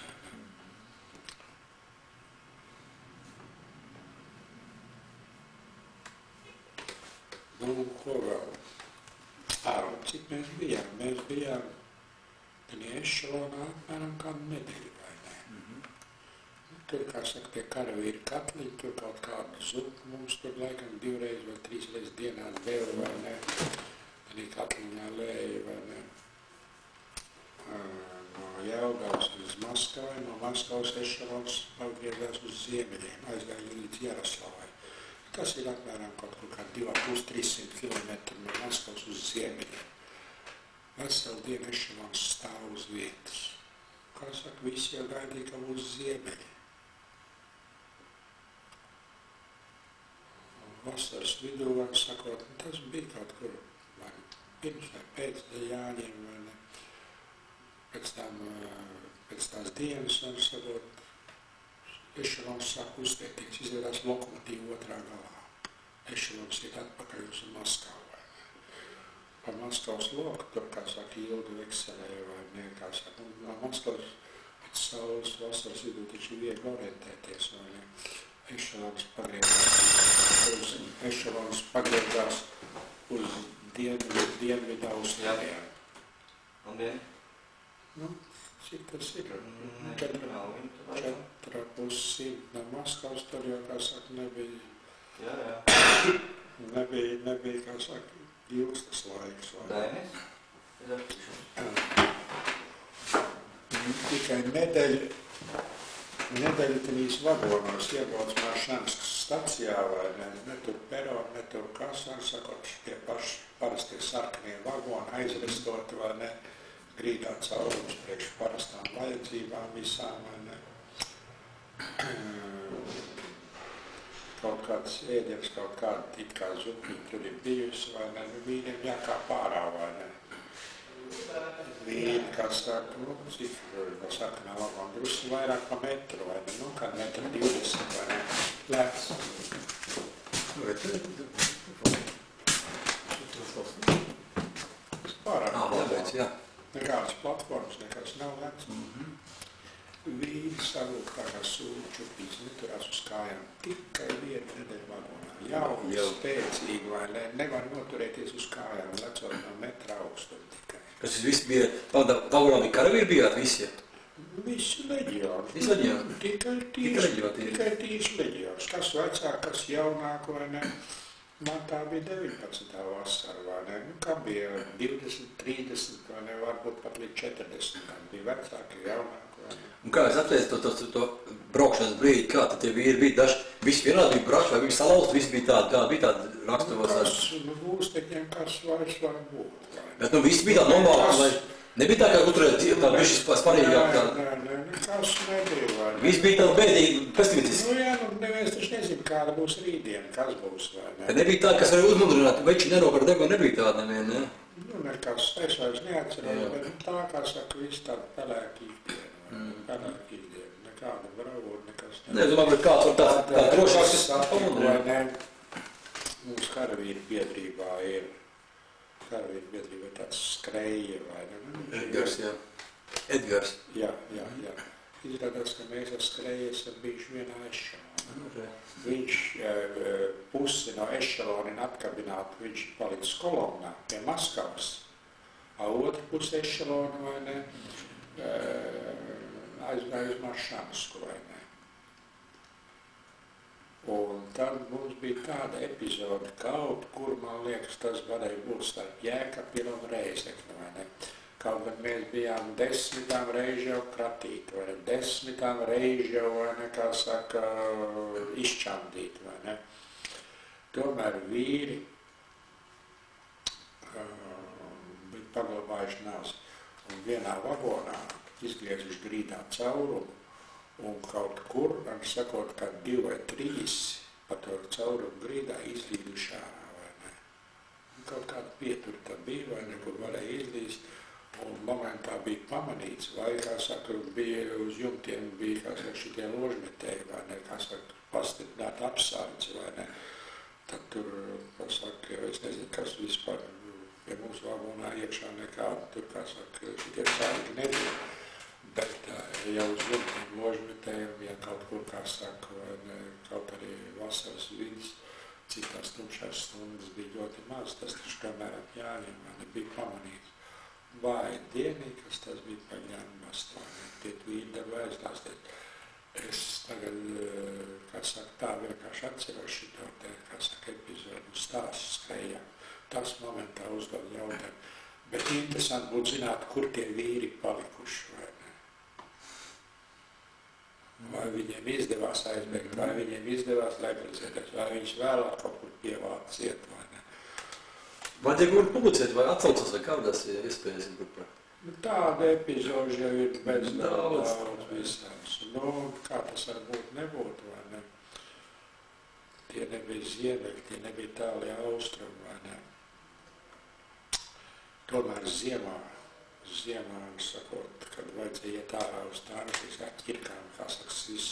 Nu, ko vēl? Cik mēs bijām? Mēs bijām Ešelonā apmēram kādu nedēļu, vai ne? Tur, kā saka, tie karavīri katliņi, tur kaut kādu zupu mums tur laikam 2 vai 3 reizes dienā deva, vai ne? Arī katliņā lēja, vai ne? No Jelgavas uz Maskavu, no Maskavas Ešelons pagriezās uz ziemeļiem, aizgāja līdz Jaroslavai. Tas ir apmēram kaut kur kā 2,5–300 km no Maskavas uz ziemeļiem. Veselu dienu Ešelons stāv uz vietas. Kā saka, visi jau gaidīja, ka būs ziemeļi. Vasaras vidū, var sakot, tas bija kaut kur vai pirms vai pēc Jāņiem, vai ne. Pēc tās dienas, var sakot, Ešelons sāk uztiekties, izvedās lokomotīvu otrā galā. Ešelons iet atpakaļ uz Maskavu, vai ne. Pa Maskavas loku, tur, kā saka, ilgi vekselē, vai ne, kā saka, un no Maskavas pēc saules vasaras vidū taču viegli orientēties, vai ne. Ešelons pagriezās uz dienvidu Austrijā. Un vien? Nu, cik tas ir? 4,5 no Maskavas, tur jau, kā saka, nebija. Jā. Nebija, kā saka, ilgstas laiks. Dainis? Tik tikai nedēļu trīs vagonos iebrauc Maršanskas stacijā, vai ne tur peroni, ne tur kas, un sakot, tie paši parastie sarkanie vagoni aizrestoti, vai ne, grīdā caurums priekš parastām vajadzībām visām, vai ne. Kaut kāds ēdienas, kaut kāda it kā zupiņa tur ir bijusi, vai ne, vīriem jākāp ārā, vai ne. Vīri, kā saka, cik no sarkanā vagona drusku vairāk pa metru, vai ne, kā 1,20 m, vai ne, lēts. Pārāk labēc, jā. Nekādas platformas, nekas nav lēts. Vīri salūk tā kā sūļu čupīs, neturās uz kājām tikai vienu nedēļu vagonā. Jauni, spēcīgi, vai ne, nevar noturēties uz kājām, lecot no metra augstuma tikai. Kas viss bija, vagonā bija karavīri bijāt visi? Visi leģioni. Visi leģioni? Tikai tīši leģions. Kas vecāk, kas jaunāk, vai ne? Man tā bija 19. vasara, vai ne? Kā bija 20, 30, vai ne? Varbūt pat līdz 40. Bija vecāki, jaunāki, vai ne? Un kā es atceries to braukšanas brīdi, kā tad tie vīri bija daži, visi vienādi bija braukši, vai viņi salauzt, visi bija tādi, kā bija tādi raksturos? Kas, būstekņiem, kas vairs var būt, vai ne? Bet visi bija tādi normāli, vai nebija tā, kā uturēt tādu bišķi sparīgāk? Nē, nekas nebija, vai ne? Visi bija tādi bēdīgi, pesimistiski. Jā, neviens taču nezina, kāda būs rītdiena, kas būs, vai ne? Tad nebija tā, kas arī uzmudrinātu, veči nenokar degunu, nebija tāda nevien, ne? Nekas, es vairs neatceros, bet tā, kā saka, viss tāda pelēka ikdiena, pelēka ikdiena, nekāda bravūra, nekas. Nē, es domāju, bet kāds var tā drošāks, kas vai ne? Mums karavīru biedrībā ir tāds skreja, vai ne? Edgars, jā. Edgars. Jā. Izrādās, ka mēs ar skreju esam bijuši vienā ešalonā. Viņš pusi no ešalonina atkabināt, viņš palicis kolonnā pie Maskavas, a otru pusi ešalona, vai ne, aizgāja uz Maršansku, vai ne. Un tad mums bija tāda epizode, kaut kur, man liekas, tas varēja būt starp Jēkabilu un Reizekni, vai ne. Kaut gan mēs bijām 10. reizi jau kratīti, vai ne, 10. reizi jau, vai ne, kā saka, izčandīti, vai ne. Tomēr vīri bija paglabājuši nāzi un vienā vagonā izgriezuši grīdā caurumu un kaut kur, sakot, kā 2 vai 3 pa to caurumu grīdā izlīduši ārā, vai ne. Un kaut kāda pieturi tā bija, vai ne, kur varēja izlīst. Un momentā bija pamanīts, vai, kā saka, bija uz jumtiem, bija, kā saka, šitie ložmetēji, vai ne, kā saka, pastiprināt apsardzi, vai ne. Tad tur, kā saka, es nezinu, kas vispār pie mūsu vagonā iekšā nekāda, tur, kā saka, šitie sargi nebija. Bet jau uz jumtiem ložmetējiem, ja kaut kur, kā saka, vai ne, kaut arī vasaras vidas, citās tumšās stundas bija ļoti maz, tas taču tomēr apjāņiem, vai ne, bija pamanīts. Vai dienīgi, kas tas bija paņēmas, tie vīri deva aizlāstīt. Es tagad, kā saka, tā vienkārši atceros šito te, kā saka, epizodu stāstu skrējā. Tas momentā uzdod jautājumu. Bet interesanti būtu zināt, kur tie vīri palikuši, vai ne? Vai viņiem izdevās aizbēgt, vai viņiem izdevās legalizēties, vai viņš vēlāk kaut kur pievākt ciet, vai ne? Vajadzēja kaut kur publicēt vai atsaucas, vai kādas iespējas grupā? Tāda epizoža jau ir bez daudz visāds. Kā tas varbūt nebūtu, vai ne? Tie nebija ziemeļi, tie nebija tālie austrumi, vai ne? Tomēr ziemā, sakot, kad vajadzēja iet ārā uz tānšīs ar ķirkām, kā saka,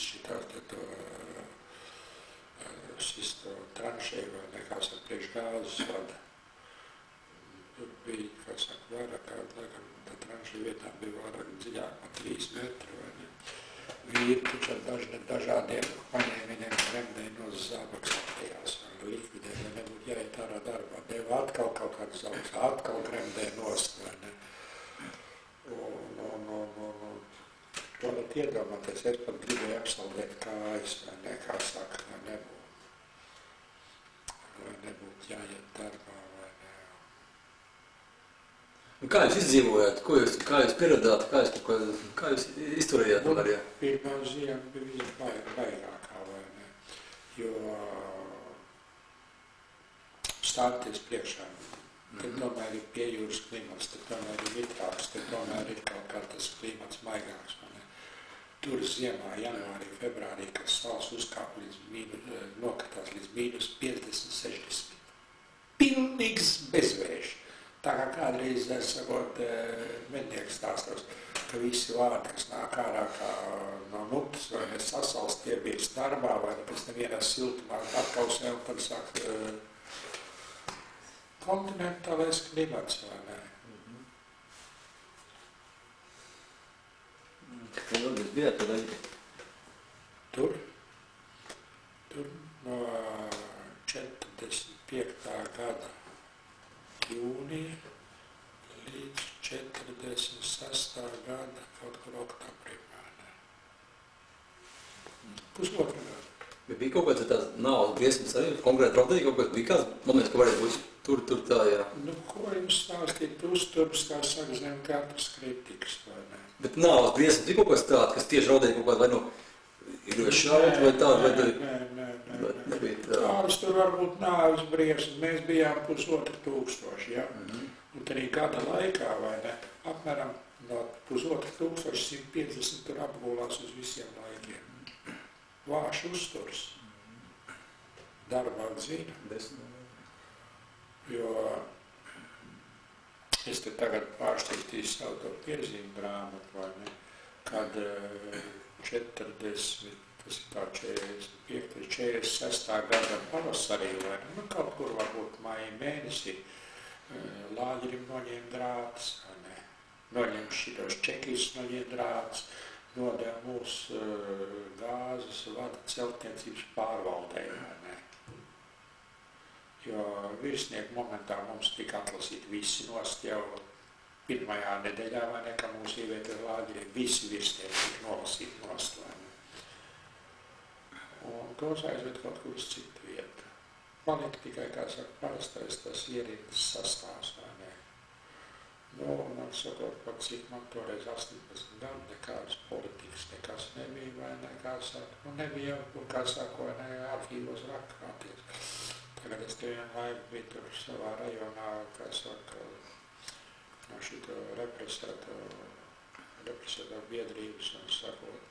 šisto tranšēju, vai ne, kā saka, priekš gāzes vada. Tur bija, kā saka, vairāk, laikam, tā tranšēja vietā bija vairāk dziļāk pa 3 metri, vai ne. Vīri taču ar dažādiem paņēmieniem kremdēja no zābaks aptajās, vai likvidē, vai nebūtu jāiet ārā darbā. Deva atkal kaut kādu zābaks, atkal kremdēja nost, vai ne. To var iedomāties, es pat gribēju apsaldēt kājas, vai ne, kā saka, vai nebūtu jāiet darbā, vai ne. Kā jūs izdzīvojāt? Kā jūs pieradāt? Kā jūs izturējāt tomēr? Pirmā ziema bija baigākā, vai ne? Jo stāties priekšā. Te tomēr ir piejūras klimats, te tomēr ir mitrāks, te tomēr ir kaut kā tas klimats maigāks, vai ne? Tur ziemā, janvārī, februārī, kad sals uzkāp nokatās līdz mīnus 50, 60. Pilnīgs bezvējš. Tā kā kādreiz, sakot, mednieks stāstos, ka visi vārdi, kas nāk ārā kā no mutes, vai ne sasals, tie bija darbā, vai ne pēc tam vienā siltumā atkausē, un tad sāk kontinentālais klimats, vai ne? Kā ilgi jūs bijāt tad arī? Tur no 45. gada jūnija līdz 46. gada kaut kur oktobrī. Pusotru gadu. Bet bija kaut kāds tās naudas briesmas arī, konkrēti traktīgi kaut kāds bija kāds moments, ka varētu būt tur tā, jā. Nu, ko jums stāstīt, uzturs, kā saka, zem katras kritikas, vai ne? Bet naudas briesmas bija kaut kāds tāds, kas tieši raudēja kaut kādu vai nu ir šaut vai tādu, vai tad... Nē. Tādas tur varbūt nāves briesmas. Mēs bijām 1500, ja? Un arī gada laikā, vai ne, apmēram no 1500 150 tur apgulās uz visiem laikiem. Vāši uzturs. Darbā dzina. Jo es te tagad pārstīstīju savu to piezīmu grāmatu, vai ne, kad 40, tas ir tā 45, 46. gada pavasarī, vai ne, nu kaut kur varbūt māja mēnesī, lāģerim noņēma drāts, vai ne, noņēma šitos čekis, noņēma drāts, nodeva mūsu gāzes vada celtniecības pārvaldē, vai ne. Jo virsnieku momentā mums tika atlasīti visi nost jau pirmajā nedēļā, vai ne, ka mūsu ievieta lāģeri, visi virsnieki tika nolasīti nost, vai ne. Un tos aizved kaut kur uz citu vietu. Palika tikai, kā saka, parastais tas ierindas sastāvs, vai ne. Nu, man sakot, pat cik man toreiz 18 gadu, nekādas politikas nekas nebija, vai ne, kā saka, nu nebija jau, kā saka, vai ne, arhīvos rakāties. Tagad es te vienu laiku biju tur savā rajonā, kā saka, no šito represēto biedrības un sakot,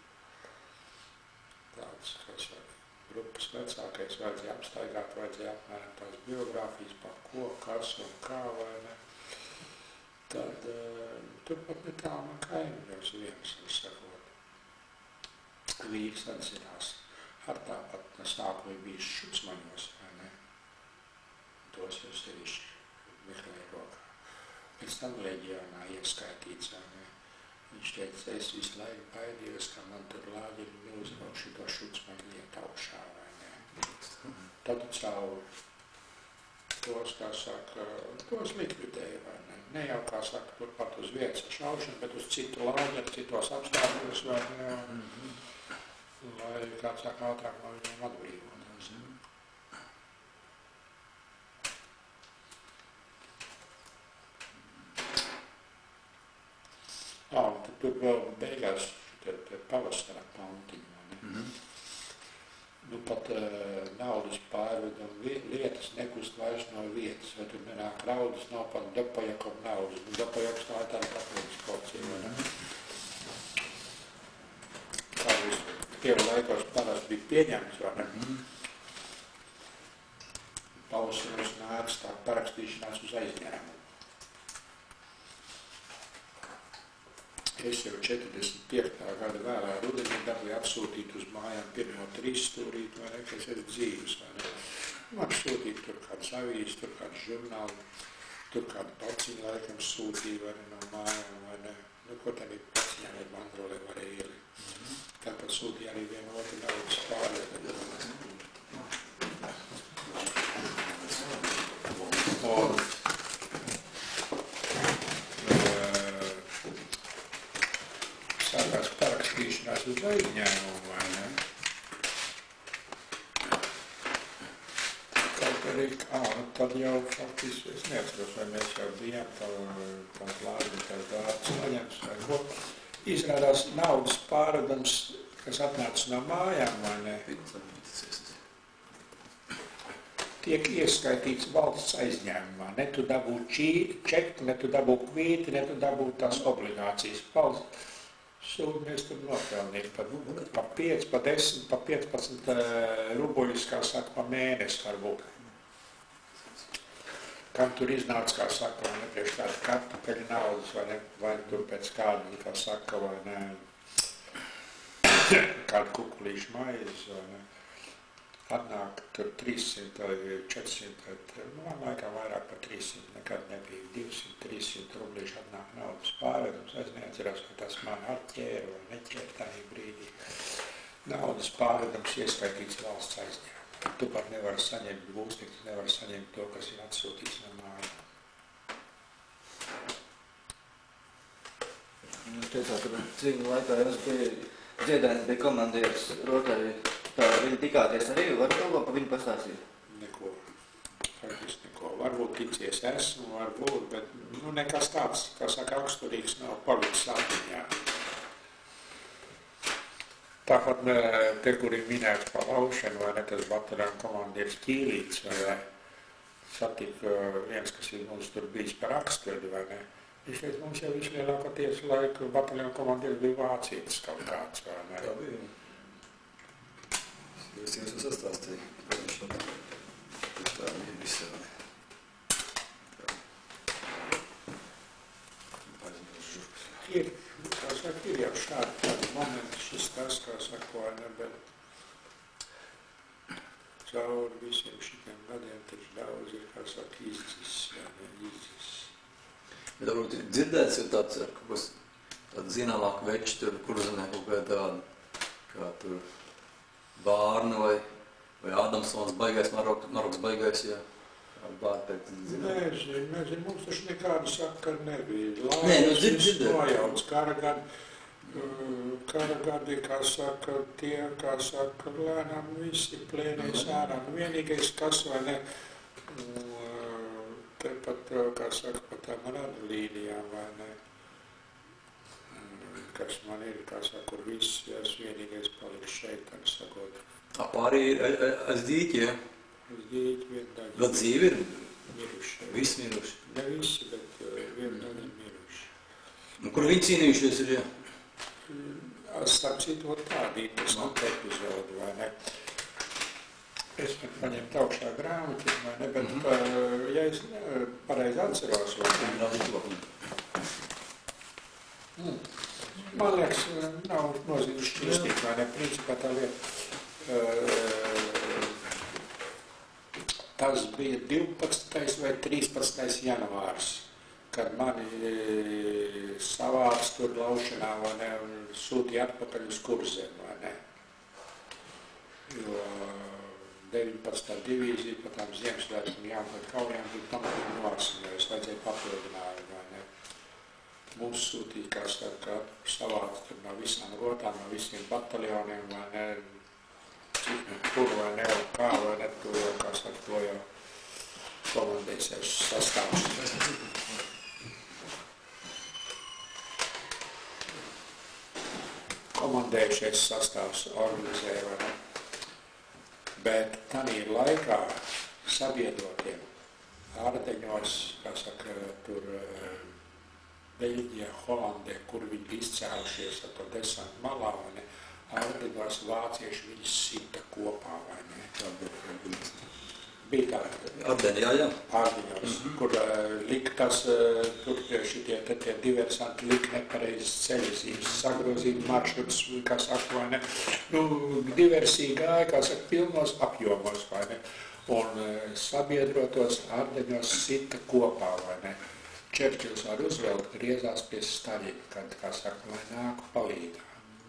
tāds, kā saka, grupas vecākais vajadzēja apstaigāt, vajadzēja apmēram tās biogrāfijas par ko, kas un kā, vai ne. Tad turpat ne tā man kaimiņos viens, sakot, vīrs atzinās. Ar tāpat no sākuma bijis šucmaņos, vai ne. Tos jau sevišķi meklēja rokā. Pēc tam leģionā ieskaitīts, vai ne. Viņš teica, es visu laiku baidījos, ka man tur lāģeri milzino šito šucmaņu iet augšā, vai ne. Tad caur tos, kā saka, tos likvidēja, vai ne. Ne jau, kā saka, turpat uz vietas šaušanu, bet uz citu lāģeri, citos apstākļos, vai ne. Lai, kā saka, ātrāk no viņiem atbrīvoties. Un tad tur vēl beigās pavasara pantiņu, ne? Nu pat naudas pārveduma lietas nekust vairs no vietas, vai tur nenāk naudas, nav pat Dopajakom naudas. Dopajaks tā ir tāda katolīgas kocija, vai ne? Tā Pievu laikos parasti bija pieņemts, vai ne? Pausinos nāks tā parakstīšanās uz aizņēmumu. Es jau 45. gada vēlā rudenī dabūju atsūtīt uz mājām pirmo 3 stūrīt, vai ne, kas ir dzīves, vai ne. Man sūtīt tur kāds avīzes, tur kāds žurnāli, tur kādu paciņu laikam sūtīja, vai ne, no mājām, vai ne. Nu, ko tad ir paciņām ir mandrolē varēja ielikt. Tāpat sūtīja arī vienu otru naudas pārēju. Sākās parakstīšanās uz aizņēmumu, vai ne? Kaut kad Tad jau faktiski, es neatceros, vai mēs jau bijām tās lādiņas, tās dārtas saņems vai ko. Izrādās naudas pārvedums, kas atnāca no mājām, vai ne, tiek ieskaitīts valsts aizņēmumā. Ne tu dabū čeku, ne tu dabū kvīti, ne tu dabū tās obligācijas. Valsts sūdi mēs tur nopelnīt pa 5, pa 10, pa 15 rubuļus, kā saka, pa mēnesi varbūt. Kam tur iznāca, kā saka, vai ne, priekš kāda kartupeļa naudas, vai tur pēc kāda, kā saka, vai ne, kāda kukulīša maizes, vai ne. Atnāk tur 300 vai 400, man laikam vairāk par 300, nekad nebija 200, 300 rublīši atnāk naudas pārvedums. Es neatceros, vai tas man atķēra vai neķēra tajā brīdī. Naudas pārvedums ieskaitīts valsts aizņēmumā. Tu pat nevari saņemt būstību, nevari saņemt to, kas ir atsūtīts no mājām. Jūs teicāt, ka cīņu laikā jums bija dziedājums, bija komandieris Rotai. Tā viņi tikāties arī, var kaut ko pa viņu pastāstīt? Neko. Faktiski neko. Varbūt ticies esmu, varbūt, bet nekas tāds, kā saka, augsturīgs nav palicis atmiņā. Tāpat te, kur ir minēts par laušanu, vai ne, tas bataljona komandieris Ķīlīts, vai ne, satika viens, kas ir mums tur bijis par akstveļu, vai ne. Viņš teica, mums jau vislielākoties laika bataljona komandieris bija vācietis kaut kāds, vai ne. Tā bija. Es jums sastāstīju, ka viņš tā bija visā. Ir, kā saka, ir jau šādi momenti, šis tas, kā saka, vai ne, bet cauri visiem šitiem gadiem taču daudz ir, kā saka, izdzis, vai ne, izdzis. Bet varbūt ir dzirdēts, ir tāds, tāda zināmāka veči tur, kur zinē kaut kā tāda, kā tur Bārna vai Ādamsons baigais, Maroks baigais, jā. Bārna teikt, zināt. Nezinu, mums taču nekāda sakara nebija. Nē, dzirdēt. Nojauts kara gadi, kā saka, tie, kā saka, lēnām visi plēnēs ārā. Vienīgais, kas vai ne, tepat, kā saka, pa tām radlīnijām, vai ne, kas man ir, kā saka, kur viss, es vienīgais paliks šeit, tā sakot. Pārī ir aiz dīķi, ja? Aiz dīķi viena daļa. Vēl dzīvi ir? Miruši. Visi miruši? Ne visi, bet viena daļa miruši. Kur viņi cīnījušies ir, ja? Starp citu, tāda interesanta epizode, vai ne? Es man paņemt augšā grāmatu, vai ne, bet, ja es pareizi atceros, vai ne? Man liekas, nav nozīmes šķīstīt, vai ne, principā tā lieta. Tas bija 12. vai 13. janvārs, kad mani savāc tur laušanā, vai ne, un sūtīja atpakaļ uz Kurzem, vai ne. Jo 19. divīzija pa tām Ziemassvētkiem jāmpat kaujām bija pamatīgi noraksinājus, vajadzēja papildinājumu, vai ne. Mums sūtīja, kā saka, savāc tur no visām rotām, no visiem bataljoniem, vai ne, cik kur, vai ne, un kā, vai ne, to jau, kā saka, to jau komandēsies sastāvs. Komandējušies sastāvs organizēja, vai ne. Bet tanī laikā sabiedrotiem Ārdeņos, kā saka, tur Beļģijā, Holandē, kur viņi izcēlušies ar to desantu malā, vai ne, Ārdeņos vācieši viņus sita kopā, vai ne. Bija tāda. Ardeņā, jā. Ārdeņos, kur lika tas, tur šitie diversanti lika nepareizes ceļasības, sagrozīt maršruts, kā saka, vai ne. Diversija gāja, kā saka, pilnos apjomos, vai ne. Un sabiedrotos Ārdeņos sita kopā, vai ne. Čerčils ar Ruzveltu griezās pie Staļina, kad, kā saka, lai nāku palīgā.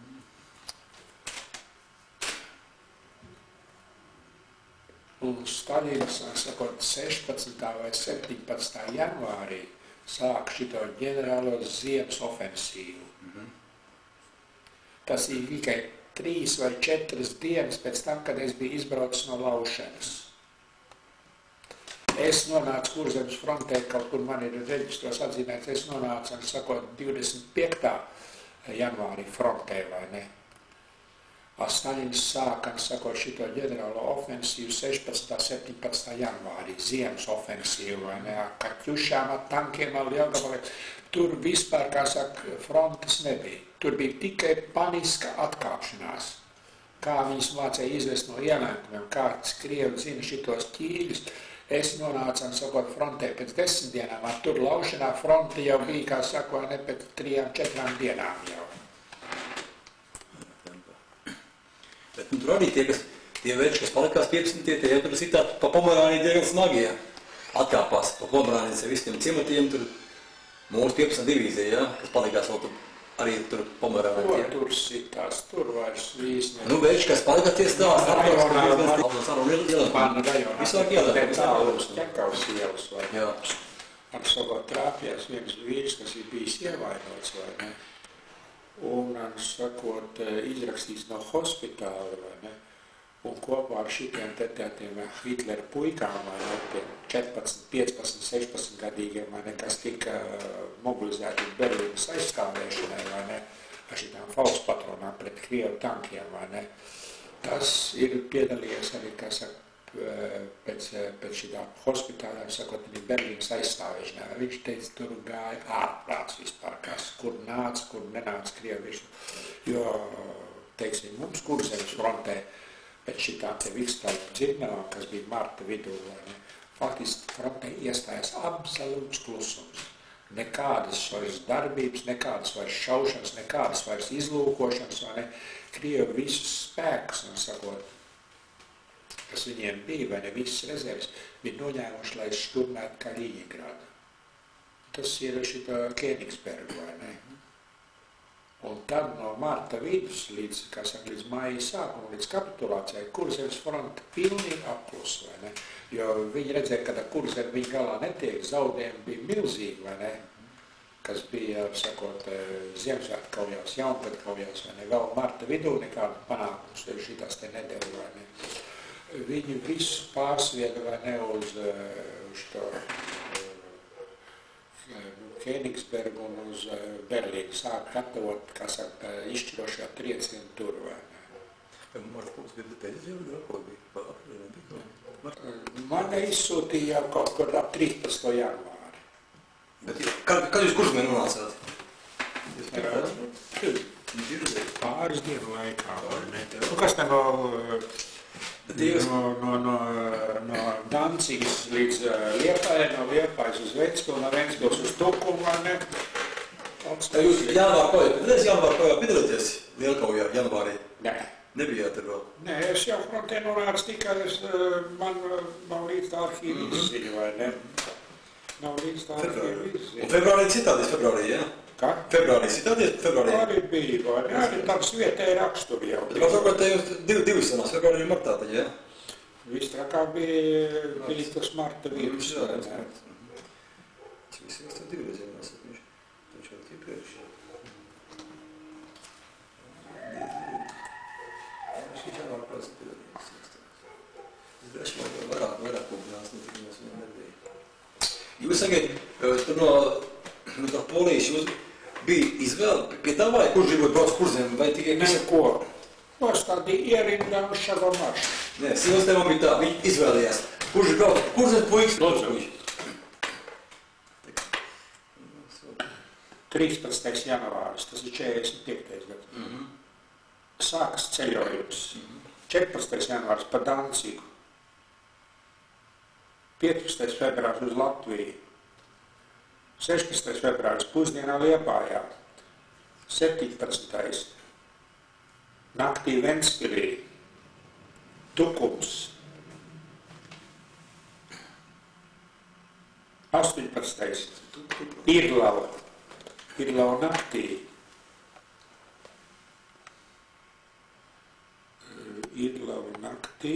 Un Staļins, sakot, 16. vai 17. janvārī sāk šito ģenerālo ziemas ofensīvu. Tas ir tikai 3 vai 4 dienas pēc tam, kad es biju izbraucis no laušanas. Es nonācu Kurzemes frontē, kaut kur man ir reģistros atzīmēts, es nonācu, sakot, 25. janvārī frontē, vai ne? Staļins sāka, sakot, šito ģenerālo ofensīvu 16. 17. janvārī, ziemas ofensīvu, vai ne? Ar kaķušām, ar tankiem, ar lielgabaliem. Tur vispār, kā saka, frontes nebija. Tur bija tikai paniska atkāpšanās. Kā viņus mācēja izvest no ienākumiem, kāds Krievi zina šitos ķīļus. Es nonācu, sakot, frontē pēc 10 dienām, ar tur laušanā fronte jau bija, kā sakot, ne pēc 3-4 dienām jau. Bet tur arī tie veči, kas palikās 15, tie jau tur sitā pa Pomerāniju diezgan smagi, ja? Atkāpās pa Pomerānijas ar visiem ciematiem, tur mūsu 15 divīzija, ja? Kas palikās vēl tur arī tur Pomerānijā. Tur sitās, tur vairs vīz ne. Nu, veči, kas palikās tie stāsts, Man rajonā, visāk ielēm. netālus, ķekavs ielas, vai ne? Jā. Ar sakot, trāpījās viens vīrs, kas ir bijis ievainots, vai ne? Un, sakot, izrakstīts no hospitāla, vai ne? Un kopā ar šitiem tētiem Hitlera puikām, vai ne? 14, 15, 16 gadīgiem, vai ne? Kas tika mobilizēti Berlīnas aizstāvēšanai, vai ne? Ar šitām Faustpatronām pret Krievu tankiem, vai ne? Tas ir piedalījies arī, kā saka, pēc šitām hospitālēm, sakot, viņa Berlīnas aizstāvēšanā. Viņš teica, tur gāja ārprāts vispār, kas, kur nāca, kur nenāca Krievi. Jo, teiksim, mums Kurzemes frontē pēc šitām te Vikstaupa dzirnavām, kas bija marta vidū, faktiski frontē iestājās absolūts klusums. Nekādas vairs darbības, nekādas vairs šaušanas, nekādas vairs izlūkošanas, vai ne? Krievi visus spēkus, un sakot, kas viņiem bija, vai ne, visas rezerves, bija noņēmuši, lai šturmētu Kaļiņingradu. Tas ir šitā Kēnigsberga, vai ne? Un tad no marta vidus līdz, kā saka, līdz maija sākuma, līdz kapitulācijai, Kurzemes fronte pilnīgi aplus, vai ne? Jo viņi redzēja, ka Kurzeme viņa galā netiek, zaudējumi bija milzīgi, vai ne? Kas bija, sakot, Ziemassvētku kaujās, Jaungadu kaujās, vai ne? Vēl marta vidū nekādu panākumus šitās te nedēļu, vai ne? Viņi visu pārsvieda, vai ne, uz šo Kēnigsbergu un uz Berlīnu. Sāk gatavot, kā saka, izšķirošā triecienu tur, vai ne. Marta bija pēdējā, ko bija? Man izsūtīja jau kaut kur ap 13. janvāri. Bet kad jūs Kurzemē nonācāt? Pāris dienu laikā, vai ne. Nu, kas te no Dancigas līdz Liepājai, no Liepājas uz Ventspili, no Ventspils uz Tukumu, vai ne? Jūs janvāru kaujā piedalīties Lielkaujā janvārī? Nē. Nebijāt tur vēl? Nē, es jau frontē nonācu tikai, man nav līdz tā arhīva izziņa, vai ne? Nav līdz tā arhīva izziņa. Un februārī citādies februārī, jā? Kā? Februārī citādies februārī? Arī bija, vai ne? Arī tāds vietēji raksturi jau. Bet vēl februārī jums divi sanās, februārī un martā taļ, jā? Viss trakā bija tas marta vīrus, vai ne? Cik visi jūs tā divreiz jau nesat, viņš vēl iepriekš. Šī janvāra prasa piedalījās. Es domāju, vairāk kombinās, netikās viņam nebija. Jūs sakiet, tur no Polijas jūs bija izvēle pie tā vai kurš gribot brauc Kurzemi vai tikai Neko. Nostādīja ierindā uz šādā maršu. Nē, sievas tēmā bija tā, viņi izvēlējās. Kurš brauc Kurzemi puikas? Lūdzu. 13. janvāris, tas ir 45. gads. Sākas ceļojums. 14. janvāris pa Dancigu. 15. februārs uz Latviju. 16. februāris pusdienā Liepājā. 17. naktī Ventspilī. Tukums. 18. Irlava. Irlava naktī. Irlava naktī.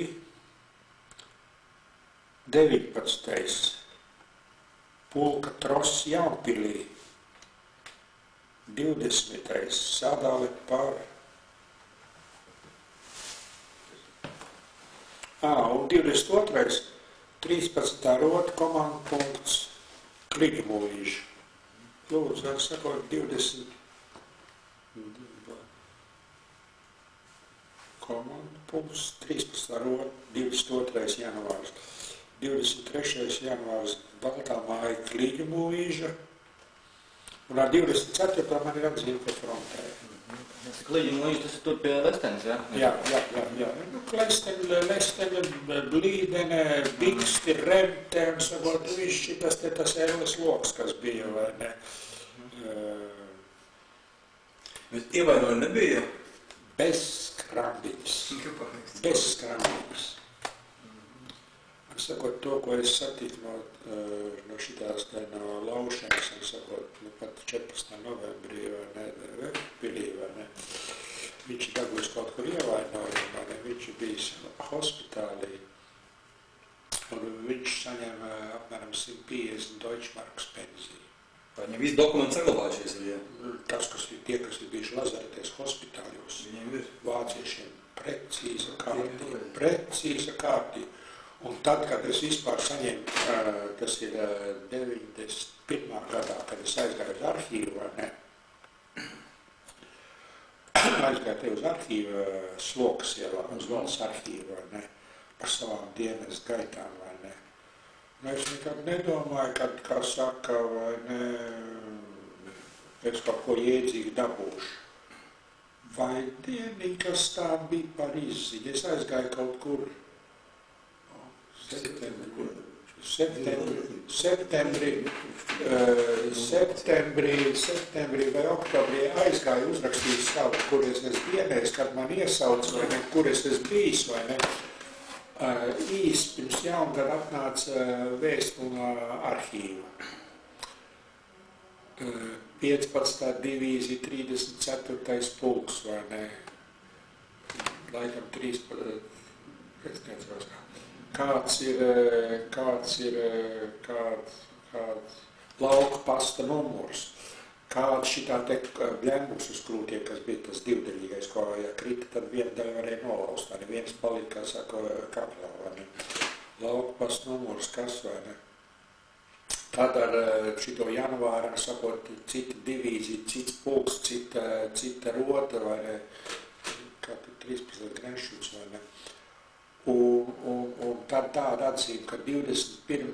19. Pulka Tross Jaunpilī. 20. Sadale par... Un 22. 13. rota komanda punkts Kliņumūīši. Lūdzu, var sakot 20. Komanda punkts 13. rota 22. janvārs. 23. janvārs Baltā māja Kliņumūīža. Un ar 24. man ir atzīme pie frontē. Kliņumūīža, tas ir tur pie Lestenes, ja? Jā. Nu, Lestene, Blīdene, Biksti, Remte, un sakot, viss šitas te tas ēles loks, kas bija, vai ne? Bet ievainojumi nebija? Bez skrambiņas. Man sakot, to, ko es satiku no šitās no laušanas, un sakot, nu pat 14. novembrī, vai ne, Vekpilī, vai ne, viņš ir dabūjis kaut kur ievainojumu, vai ne, viņš ir bijis hospitālī, un viņš saņem apmēram 150 Deutschmarks pensiju. Vai viņam visi dokumenti saglabājušies ir, ja? Tas, kas ir tie, kas ir bijuši lazareties hospitāļos, Viņiem ir. vāciešiem precīza kārtība. Un tad, kad es vispār saņēmu, tas ir 91. gadā, kad es aizgāju uz arhīvu, vai ne? Aizgāju te uz arhīvu Slokas ielā, uz valsts arhīvu, vai ne? Par savām dienas gaitām, vai ne? Nu, es nekad nedomāju, kad, kā saka, vai ne, es kaut ko jēdzīgi dabūšu. Vai dieniņ, kas tā bija par izziņu? Es aizgāju kaut kur septembrī vai oktobrī aizgāju uzrakstīt savu, kur es esmu dienējis, kad man iesauc, vai ne, kur es esmu bijis, vai ne. Īsti pirms jaungada atnāca vēsts no arhīva. 15. divīzija, 34. pulks, vai ne, laikam 13. Kāds ir lauka pasta numurs, kāds šitā te bļembus uz krūtiem, kas bija tas divdaļīgais, ko, ja krita, tad viena daļa varēja nolaust, vai ne, viens palika, kā saka, kaplā, vai ne, lauka pasta numurs, kas, vai ne. Tad ar šito janvāru, sakot, cita divīzija, cits pulks, cita rota, vai ne, kā 13. grenšuts, vai ne. Un tad tāda atzīme, ka 21.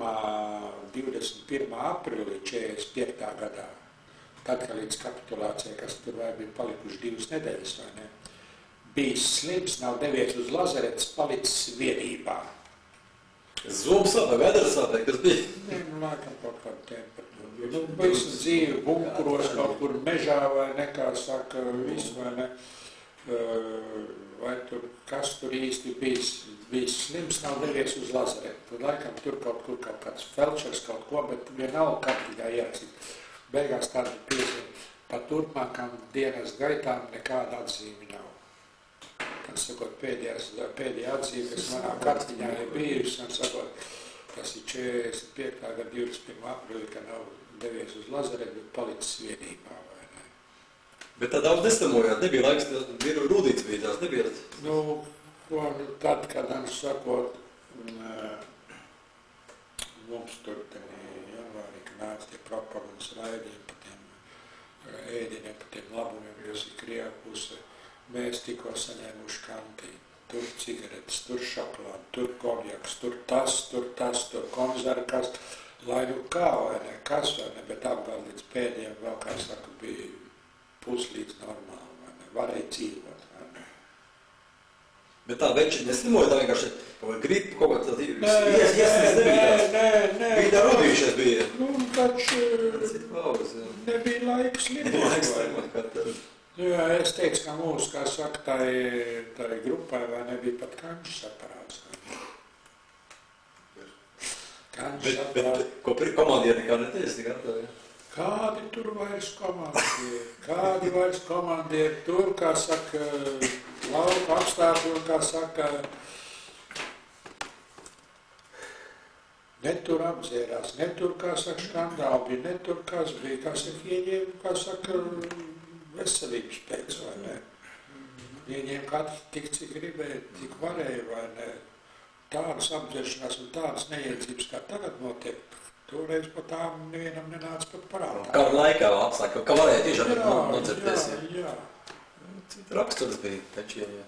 aprīlī 45. gadā, tad, kad līdz kapitulācijai, kas tur vai bija palikuši 2 nedēļas, vai ne, bijis slims, nav devies uz lazaretes, palicis vienībā. Zobsāpē, vedarsāpē, kas bija? Nē, nu, laikam kaut kāda temperatūra. Nu, visu dzīvi bunkuros kaut kur mežā, vai ne, kā saka, visu, vai ne, vai tur, kas tur īsti bijis slims, nav devies uz lazaretu. Tad laikam tur kaut kāds felčers kaut ko, bet vienalga kārtīgā ieracīt. Beigās tāda piezīme, pa turpmākām dienas gaitām nekāda atzīme nav. Tad, sakot, pēdējā atzīme, kas manā kartiņā ir bijusi, un, sakot, tas ir 45. gada 21. aprīlī, ka nav devies uz lazaretu, bet palicis vienībā. Bet tā daudz nestamojāt, nebija laiks, bija rūdīts bija tās, nebija? Nu, tad, kad, sakot, mums tur janvārī, kad nāca tie propagandas raidījumi par tiem ēdieniem, par tiem labumiem, kas ir Krievu puse, mēs tikko saņēmuši kantīnu. Tur cigaretes, tur šokolādi, tur konjaks, tur konzervkas, lai nu kā vai ne, kas vai ne, bet apgalv līdz pēdējiem vēl, kā saka, bija puslīdz normāli, vai ne, varēja dzīvot, vai ne. Bet tā veči neslimoja, tā vienkārši kaut kā gripa, kaut kā tā iesnes nebija tās. Nē. Bija tā rudījušies bija. Nu, taču nebija laika slimot, vai ne. Jā, es teicu, ka mūsu, kā saka, tai grupai, vai nebija pat kanšas aparāts, vai ne. Kanšas aparāts. Bet ko komandieri nekā neteicis, tik atā, jā? Kādi tur vairs komandieri, tur, kā saka, lauka apstākļi, kā saka, netur apdzērās, netur, kā saka, skandāli bija, netur, kas bija, kas ir ieņēma, kā saka, veselības pēc, vai ne. Ieņēma katrs tik, cik gribēja, tik varēja, vai ne. tādas apdzeršanās un tādas neiedzības, kā tagad notiek, toreiz pat tām nevienam nenāca pat parādā. Kā laikā apsaka, ka varēja tiešām nodzerties. Jā. Raksturs bija taču, jā.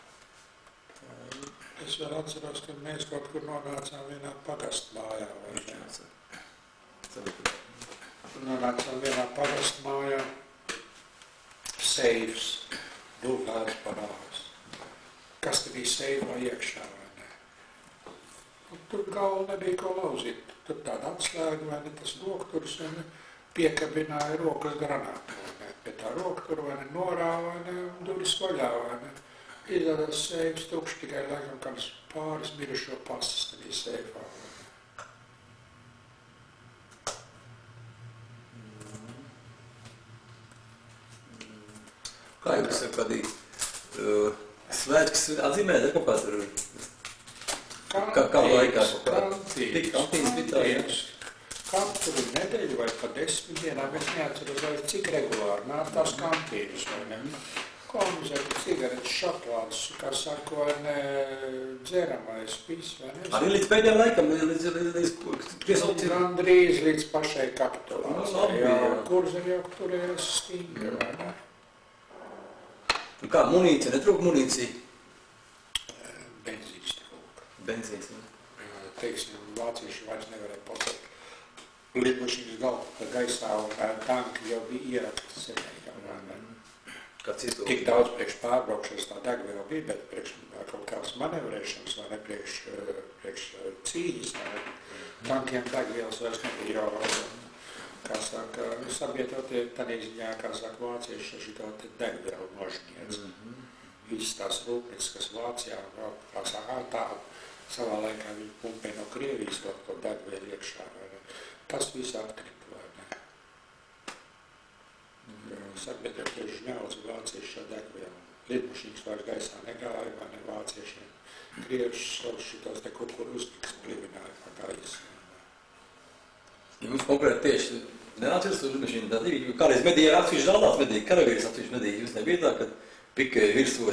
Es vēl atceros, ka mēs kaut kur nonācām vienā pagastmājā. Nonācām vienā pagastmājā, seifs, dubļāts parāds. Kas te bija seifā iekšā, vai ne? Un tur galva nebija ko lauzīt. Tur tāda atslēga, vai ne, tas rokturs, vai ne, piekabināja rokas granātu, vai ne. Pie tā roktura, vai ne, norāva, vai ne, un duris vaļā, vai ne. Izrādās seifs tukšs, tikai laikam kāds pāris mirušo pasas nebija seifā. Kā jums ir kādī svētks atzīmēt, kaut kā tur? Kā laikā? Kantīns bija tā, jā. Katru nedēļu vai pa 10 dienām, es neatceros vairs cik regulāri nāk tās kantīnas, vai ne? Konzervi, cigaretes, šokolādes, kā saka, vai ne, dzeramais, viss, vai ne? Arī līdz pēdējām laikam, līdz gandrīz līdz pašai kapitulācijai, jā, jā. Kurzem jau turējās stingri, vai ne? Un kā, munīcija, netrūk munīcija? Benzīns trūk. Benzīns, jā. Teiksim, vācieši vairs nevarēja pateikt. Lidmašīnas galva gaisā un tanki jau bija ierakti senēji, vai ne? Kāds iztūk? Tik daudz priekš pārbraukšanas tā degviela bija, bet priekš kaut kādas manevrēšanas, vai ne, priekš cīņas, vai ne? Tankiem degvielas vairs nebija jau, kā saka, sabiedrotie tādā ziņā, kā saka, vācieši šito te degvielu nožņiedz. Visas tās rūpnīcas, kas Vācijā, kā saka, tā savā laikā viņi pumpē no Krievijas vēl to degvielu iekšā, vai ne? Tas viss atkrita, vai ne? Sabiedrotie žņaudzi vācieši šo degvielu. Lidmašīnas vairs gaisā negāja, vai ne, vāciešiem. Krieviši šitos te kukurūzniks plivināja pa gaisu. Jums konkrēti tieši nenācies uz lidmašīnu tā divi, kādreiz medīja atsevišķi žaldās medīja, karavīrs atsevišķi medīja, jūs nebija tā, kad pikēja virsū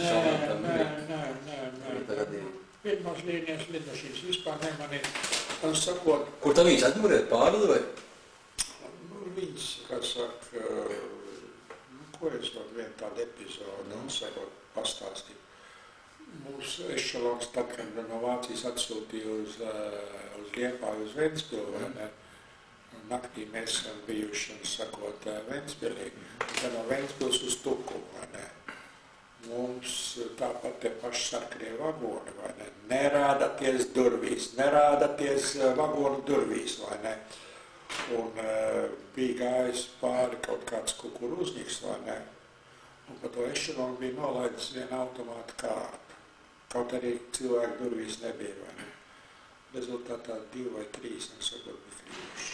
Nē. Pirmās līnijas lidmašīnas vispār nemanīja. Un sakot... Kur tā viņš atmuriet pārli vai? Viņas, kā saka, ko es varu vienu tādu epizodu, sakot, pastāstīt. Mūsu ešalons, tad, kad no Vācijas atsūtīja uz Liepāju, uz Ventspilu, vai ne? Naktī mēs esam bijuši, un sakot, Ventspilī, un tad no Ventspils uz Tukumu, vai ne? Mums tāpat te paši sarkanie vagoni, vai ne? Nerādaties durvīs, nerādaties vagonu durvīs, vai ne? Un bija gājis pāri kaut kāds kukurūzniks, vai ne? Un pa to ešalonu bija nolaidis viena automāta kārta. Kaut arī cilvēku durvīs nebija, vai ne? Rezultātā 2 vai 3, nesakot, bija krījuši.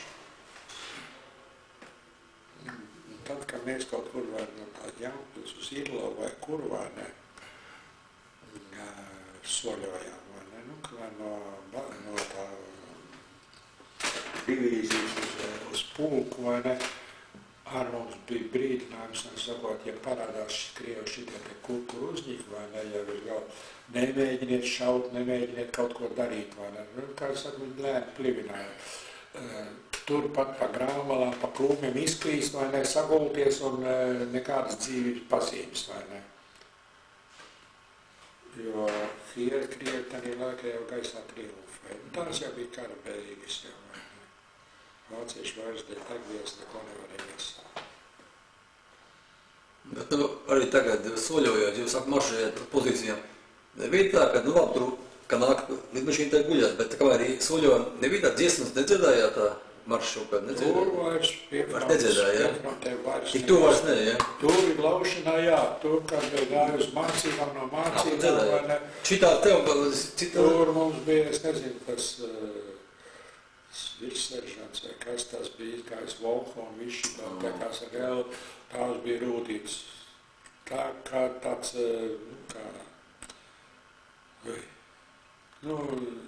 Tad, kad mēs kaut kur vai no tāda Jaunpils uz Irlo vai kur, vai ne, soļojām, vai ne, nu, vai no tā divīzijas uz pulku, vai ne, ar mums bija brīdinājums, sakot, ja parādās Krievi šitie te kukurūznieki, vai ne, ja ir jau nemēģiniet šaut, nemēģiniet kaut ko darīt, vai ne, kā saka, viņi lēni plivināja. Turpat pa grāmalām, pa krūmiem izklīst, vai ne, sagulties un nekādas dzīvības pazīmes, vai ne. Jo Krievi tādā laikā jau gaisā triumfē. Tās jau bija kara beigas jau, vai ne. Vācieši vairs dēļ degvielas neko nevarēja iesākt. Bet arī tagad soļojot, jūs maršējat par pozīcijām. Nebija tā, ka, nu labi, tur, ka nāk lidmašīna tā guļās, bet kā arī soļojot, nebija tā dziesmas, nedzirdājāt tā? Maršu kaut kādu Tur vairs nedzēdāja, tik tu vairs ne, jā? Tur bija glaušanā, jā. Tur, kad bija gāja uz mācībām, no mācībām, vai ne? Šitā tev, Tur mums bija, es nezinu, tas virsseržants vai kas tas bija, izgājis Volho un viss šitā, tā kā saka, tās bija rūtītas. Tā kā tāds, kā, nu,